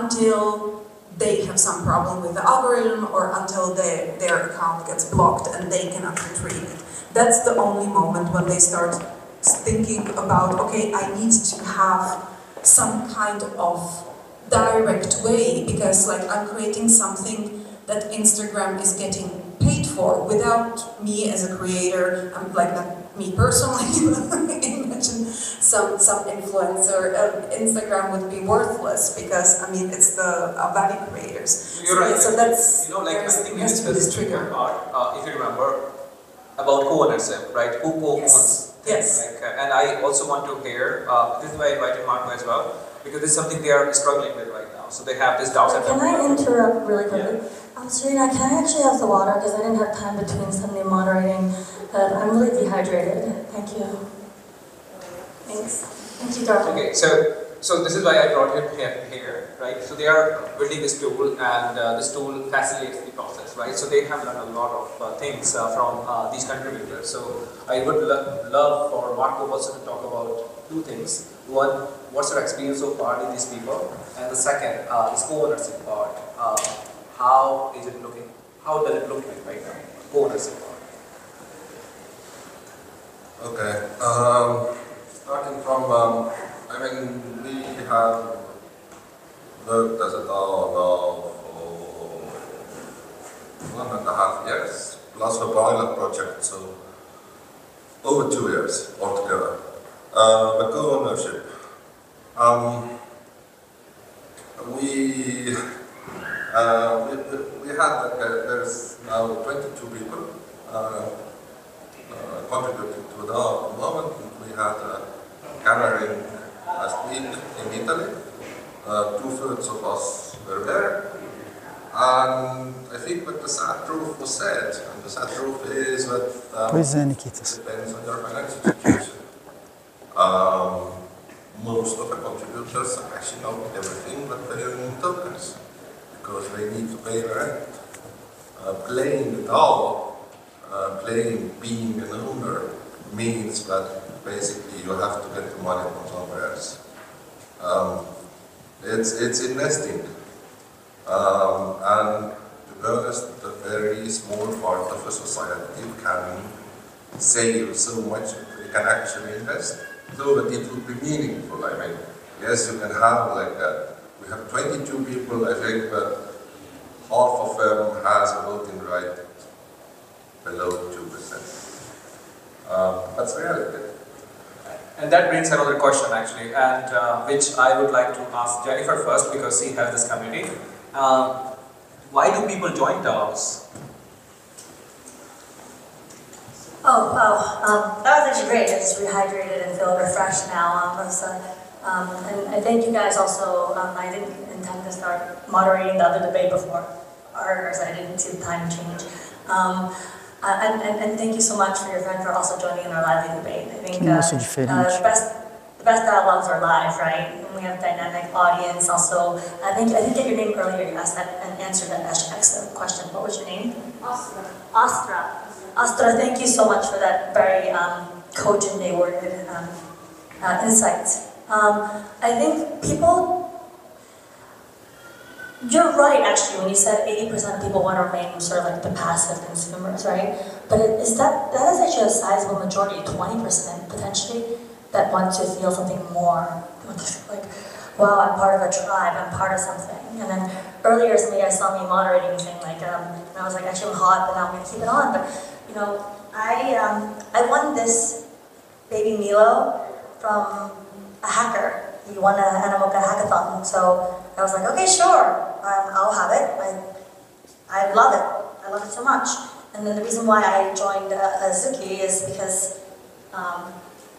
until they have some problem with the algorithm or until they, their account gets blocked and they cannot retrieve it. That's the only moment when they start thinking about, okay, I need to have some kind of direct way, because like I'm creating something that Instagram is getting paid for without me as a creator. I'm like not me personally. Imagine some some influencer. Uh, Instagram would be worthless because I mean it's the uh, value creators. You're so, right. So that's you know like I think you discussed this trigger. Part, uh, if you remember about co-ownership, right? Who co-owns? Yes. Yes. Like, uh, and I also want to hear. Uh, this is why I invited Marco as well, because this is something they are struggling with right now. So they have this doubt. Can I interrupt really quickly? Yeah. Um, Serena, can I actually have the water? Because I didn't have time between somebody moderating. But I'm really dehydrated. Thank you. Thanks. Thank you, Dorothy. Okay, so so this is why I brought him here, here, right? So they are building this tool, and uh, this tool facilitates the process, right? So they have learned a lot of uh, things uh, from uh, these contributors. So I would lo love for Marco also to talk about two things. One, what's your experience so far with these people? And the second, uh, this co-ownership part. Uh, how is it looking? How does it look like right now? Co-ownership part. Okay. Um, starting from, um, I mean, we have worked as a DAO now for one and a half years, plus a pilot project, so over two years altogether. Uh, the co-ownership. Um, we, uh, we, we had, like, a, there's now twenty-two people uh, uh, contributing to the DAO at the moment. We had a gathering last week in Italy. Uh, two-thirds of us were there. And I think that the sad truth was said, and the sad truth is that um, pois é, Nikitas. it depends on your financial situation. Um, most of the contributors are cashing out everything but paying in tokens, because they need to pay rent. Uh, playing the DAO, uh, playing being an owner, means that basically you have to get the money from somewhere else. Um, it's, it's investing. Um, and to be honest, a very small part of a society can save so much that they can actually invest, so that it would be meaningful. I mean, yes, you can have like a, we have twenty-two people, I think, but half of them has a voting right below two percent. Um, that's reality. And that brings another question actually, and uh, which I would like to ask Jennifer first, because she has this community. Um, why do people join DAOs? Oh, wow. Um, that was actually great. I just rehydrated and feel refreshed now. Um, so, um, and I thank you guys also. Um, I didn't intend to start moderating the other debate before ours. I didn't see the time change. Um, uh, and, and, and thank you so much for your friend for also joining in our lively debate. I think uh, uh, the best the best dialogues are live, right? And we have dynamic audience also. I think I didn't get your name earlier. You asked that and answered that excellent question. What was your name? Astra. Astra. Astra, thank you so much for that very um, cogently worded um, uh, insight. Um, I think people, you're right actually when you said eighty percent of people want to remain sort of like the passive consumers, right? But it, is that, that is actually a sizable majority, twenty percent potentially, that want to feel something more. Like, wow, I'm part of a tribe, I'm part of something. And then earlier somebody I saw me moderating saying like, um, and I was like, actually I'm hot, but now I'm gonna keep it on. But you know, I um, I won this baby Milo from a hacker. He won an Animoca hackathon. So I was like, okay, sure, um, I'll have it. I, I love it. I love it so much. And then the reason why I joined uh, Azuki is because um,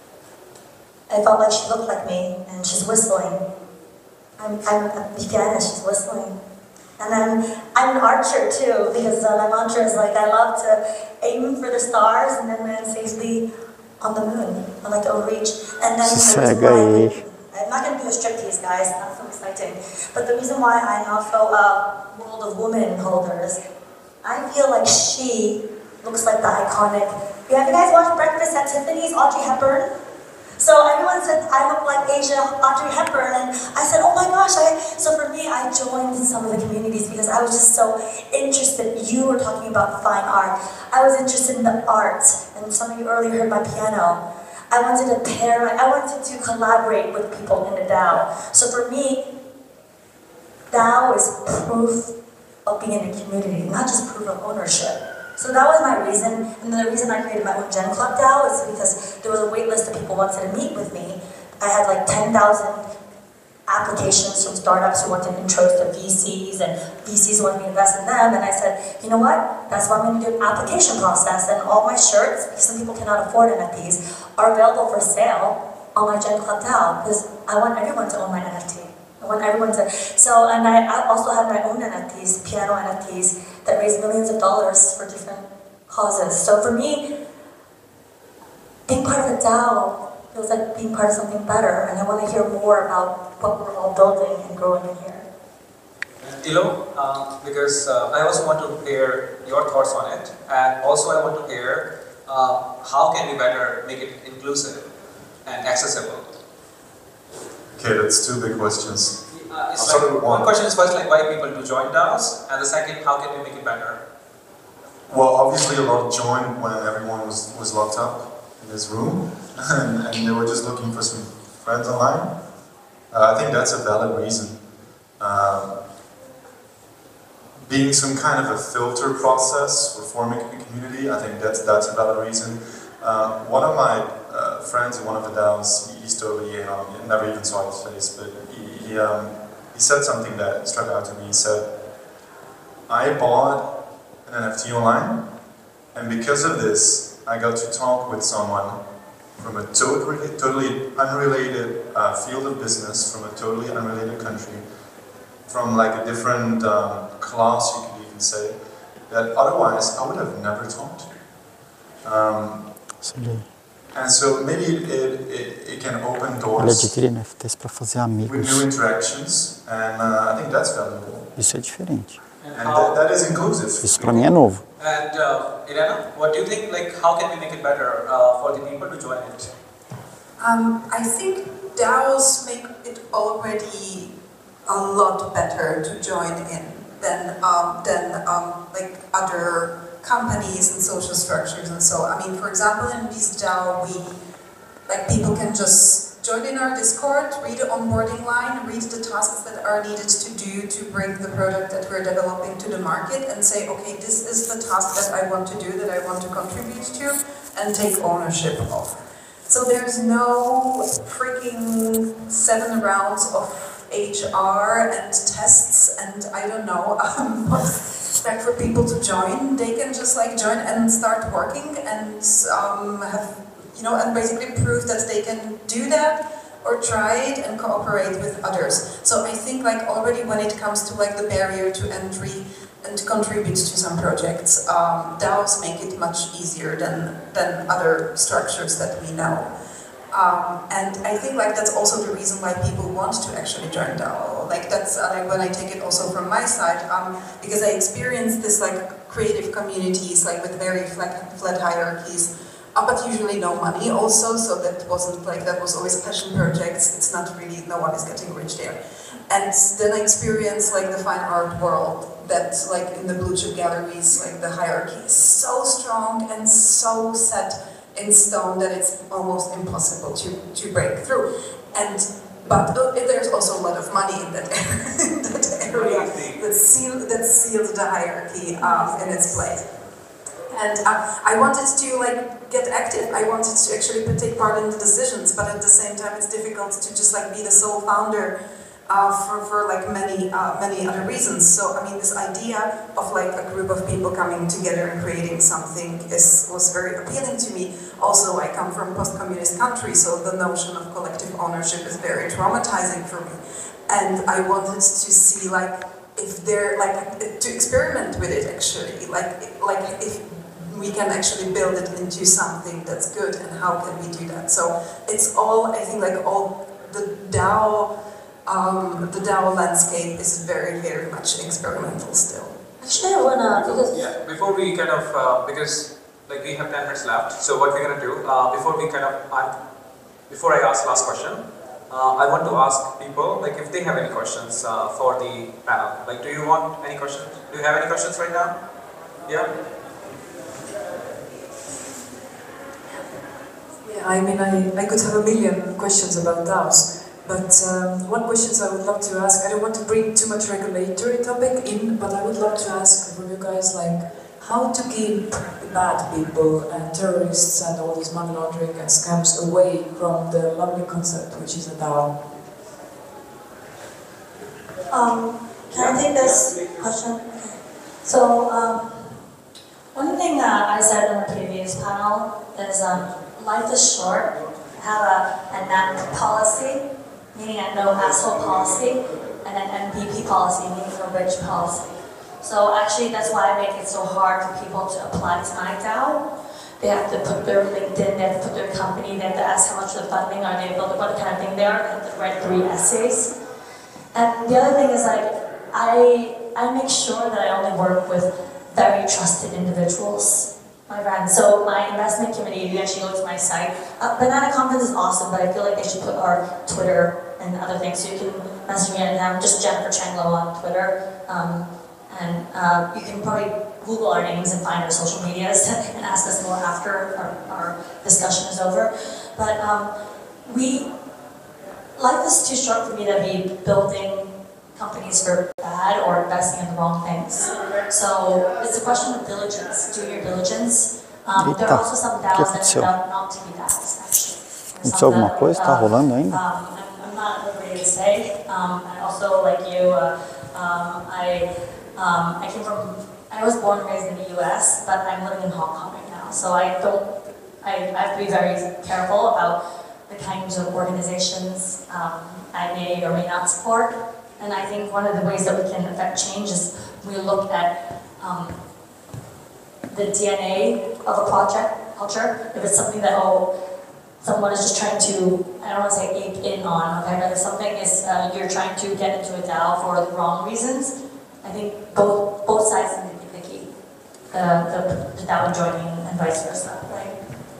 I felt like she looked like me, and she's whistling. I'm, I'm a pianist, she's whistling. And then I'm an archer too, because uh, my mantra is like, I love to aim for the stars and then land safely on the moon. I like to overreach. And then the reason why, I'm not going to do a striptease, guys, not so exciting. But the reason why I'm also a World of Women holders, I feel like she looks like the iconic. Have you guys watched Breakfast at Tiffany's, Audrey Hepburn? So everyone said I look like Asia Audrey Hepburn, and I said, oh my gosh, I, so for me, I joined some of the communities because I was just so interested. You were talking about fine art. I was interested in the art, and some of you earlier heard my piano. I wanted to pair, I wanted to collaborate with people in the DAO. So for me, DAO is proof of being in a community, not just proof of ownership. So that was my reason, and then the reason I created my own Gen Club DAO is because there was a wait list of people who wanted to meet with me. I had like ten thousand applications from startups who wanted intros to V Cs, and V Cs who wanted me to invest in them, and I said, you know what, that's why I'm going to do an application process, and all my shirts, because some people cannot afford N F Ts, are available for sale on my Gen Club DAO, because I want everyone to own my N F T. I want everyone to, so, and I, I also have my own N F Ts, piano N F Ts, that raise millions of dollars for different causes. So for me, being part of a DAO feels like being part of something better, and I want to hear more about what we're all building and growing in here. Ilo, uh, because uh, I also want to hear your thoughts on it, and also I want to hear uh, how can we better make it inclusive and accessible. Okay, that's two big questions. Uh, it's like, one. one question is first like why people do join DAOs, and the second, how can we make it better? Well, obviously a lot joined when everyone was, was locked up in this room, and, and they were just looking for some friends online. Uh, I think that's a valid reason. Um, being some kind of a filter process for forming a community, I think that's, that's a valid reason. Uh, one of my uh, friends in one of the DAOs, he's totally in on it, never even saw his face, but he, he, um, he said something that struck out to me. He said, I bought an N F T online, and because of this, I got to talk with someone from a totally, totally unrelated uh, field of business, from a totally unrelated country, from like a different um, class, you could even say, that otherwise I would have never talked to. Um, and so maybe it, it, it can open doors adquirir N F Ts para fazer amigos. with new interactions, and uh, I think that's valuable. Isso é diferente. And And that, that is inclusive. Isso para mim é novo. And uh, Irena, what do you think? Like, how can we make it better uh, for the people to join it? Um, I think DAOs make it already a lot better to join in than um, than um, like other companies and social structures and so. I mean, for example, in this DAO, we like people can just join in our Discord, read the onboarding line, read the tasks that are needed to do to bring the product that we're developing to the market, and say, okay, this is the task that I want to do, that I want to contribute to, and take ownership of. So there's no freaking seven rounds of H R and tests and I don't know, um, like for people to join. They can just like join and start working and um, have, you know, and basically prove that they can do that or try it and cooperate with others. So I think like already when it comes to like the barrier to entry and to contribute to some projects, um, DAOs make it much easier than, than other structures that we know. Um, and I think like that's also the reason why people want to actually join DAO. Like that's uh, like when I take it also from my side, um, because I experienced this like creative communities like with very flat, flat hierarchies, uh, but usually no money also. So that wasn't like that was always passion projects. It's not really no one is getting rich there. And then I experienced like the fine art world. That like in the blue chip galleries, like the hierarchy is so strong and so set in stone that it's almost impossible to, to break through. And but uh, there's also a lot of money in that area, in that area that sealed that sealed the hierarchy um, in its place. And uh, I wanted to like get active. I wanted to actually take part in the decisions, but at the same time, it's difficult to just like be the sole founder. Uh, for, for like many uh, many other reasons. So I mean, this idea of like a group of people coming together and creating something is was very appealing to me. Also, I come from post-communist country, so the notion of collective ownership is very traumatizing for me. And I wanted to see like if there like to experiment with it actually, like like if we can actually build it into something that's good, and how can we do that? So it's all I think like all the DAO. Um, the DAO landscape is very, very much experimental still. Actually, I wanna because yeah. Before we kind of uh, because like we have ten minutes left, so what we're gonna do uh, before we kind of uh, before I ask last question, uh, I want to ask people like if they have any questions uh, for the panel. Like, do you want any questions? Do you have any questions right now? Yeah. Yeah, I mean, I I could have a million questions about DAOs. But um, one question I would love to ask, I don't want to bring too much regulatory topic in, but I would love to ask from you guys, like, how to keep bad people and terrorists and all these money laundering and scams away from the lovely concept, which is a DAO. Um, can I take this question? So, um, one thing that I said in the previous panel is um, life is short. Have a, a N A P policy, meaning a no asshole policy, and an M V P policy, meaning a rich policy. So actually that's why I make it so hard for people to apply to my DAO. They have to put their LinkedIn, they have to put their company, they have to ask how much of the funding are they, what kind of thing they are, and to write three essays. And the other thing is like, I, I make sure that I only work with very trusted individuals. My friend. So my investment committee, if you actually go to my site, uh, Banana Conference is awesome, but I feel like they should put our Twitter and other things, so you can message me anytime, just Jennifer Changlo on Twitter, um, and uh, you can probably Google our names and find our social medias and ask us more after our, our discussion is over. But um, we, life is too short for me to be building companies for bad or investing in the wrong things. So it's a question of diligence, do your diligence. Um, there are also some DAOs that turn out not to be DAOs, actually. Aconteceu alguma coisa? Está rolando ainda? Um, I'm, I'm not afraid to say. Um, and also, like you, uh, um, I, um, I came from, I was born and raised in the U S, but I'm living in Hong Kong right now. So I don't, I, I have to be very careful about the kinds of organizations um, I may or may not support. And I think one of the ways that we can affect change is we look at um, the D N A of a project culture. If it's something that, oh, someone is just trying to, I don't want to say ape in on, okay, but if something is, uh, you're trying to get into a DAO for the wrong reasons, I think both both sides need to be picky. The, the, the DAO joining and vice versa, right?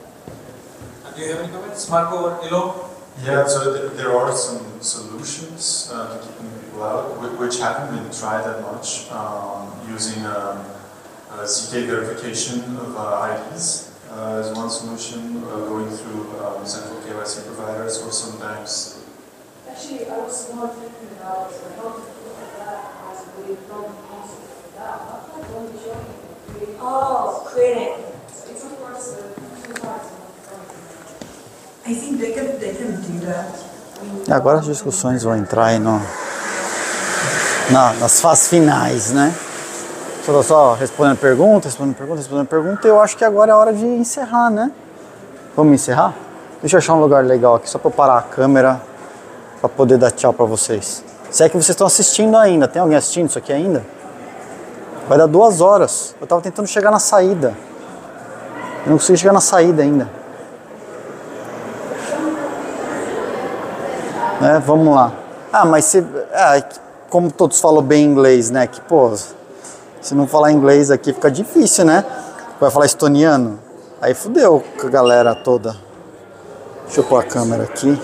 Do you have any comments? Marco or Ilo? Yeah, so th there are some solutions uh, to keeping people out, which haven't been tried that much, um, using um, uh, Z K verification of uh, I Ds uh, is one solution, uh, going through um, central K Y C providers, or sometimes. Actually, I was more thinking about how to look at that as a way from concept of that, not like only showing creating. Oh, creating. It's of course uh, two parts. I think they can, they can do that. E agora as discussões vão entrar aí no, na, nas fases finais, né? Só, só respondendo pergunta, respondendo pergunta, respondendo pergunta. Eu acho que agora é hora de encerrar, né? Vamos encerrar? Deixa eu achar um lugar legal aqui, só para eu parar a câmera, para poder dar tchau para vocês. Se é que vocês estão assistindo ainda, tem alguém assistindo isso aqui ainda? Vai dar duas horas. Eu estava tentando chegar na saída. Eu não consegui chegar na saída ainda. Né? Vamos lá. Ah, mas se, ah, como todos falam bem inglês, né? Que, pô, se não falar inglês aqui fica difícil, né? Vai falar estoniano? Aí fudeu com a galera toda. Deixa eu pôr a câmera aqui.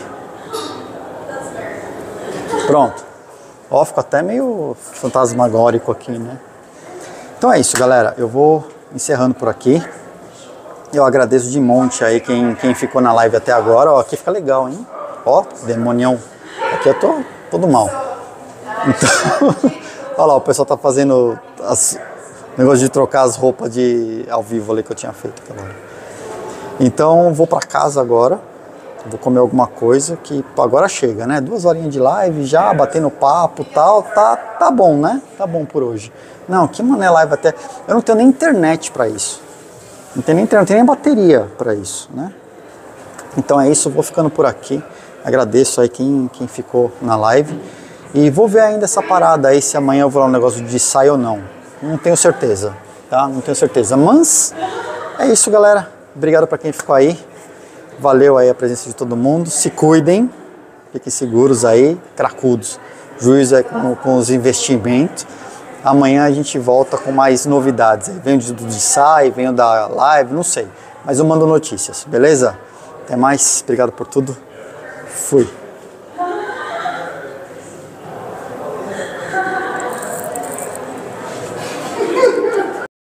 Pronto. Ó, ficou até meio fantasmagórico aqui, né? Então é isso, galera. Eu vou encerrando por aqui. Eu agradeço de monte aí quem, quem ficou na live até agora. Ó, aqui fica legal, hein? Ó, demonião. Aqui eu tô todo mal. Então, olha lá, o pessoal tá fazendo as, negócio de trocar as roupas de ao vivo ali que eu tinha feito aquela hora. Então, vou pra casa agora. Vou comer alguma coisa que agora chega, né? Duas horinhas de live já, batendo papo e tal. Tá, tá bom, né? Tá bom por hoje. Não, que mané live até... Eu não tenho nem internet pra isso. Não tenho nem internet, não tenho nem bateria pra isso, né? Então é isso, eu vou ficando por aqui. Agradeço aí quem, quem ficou na live. E vou ver ainda essa parada aí, se amanhã eu vou lá um negócio de sai ou não. Não tenho certeza, tá? Não tenho certeza. Mas é isso, galera. Obrigado pra quem ficou aí. Valeu aí a presença de todo mundo. Se cuidem. Fiquem seguros aí, cracudos. Juízo aí com, com os investimentos. Amanhã a gente volta com mais novidades. Venho de, de sai, venho da live, não sei. Mas eu mando notícias, beleza? Até mais. Obrigado por tudo. Fui.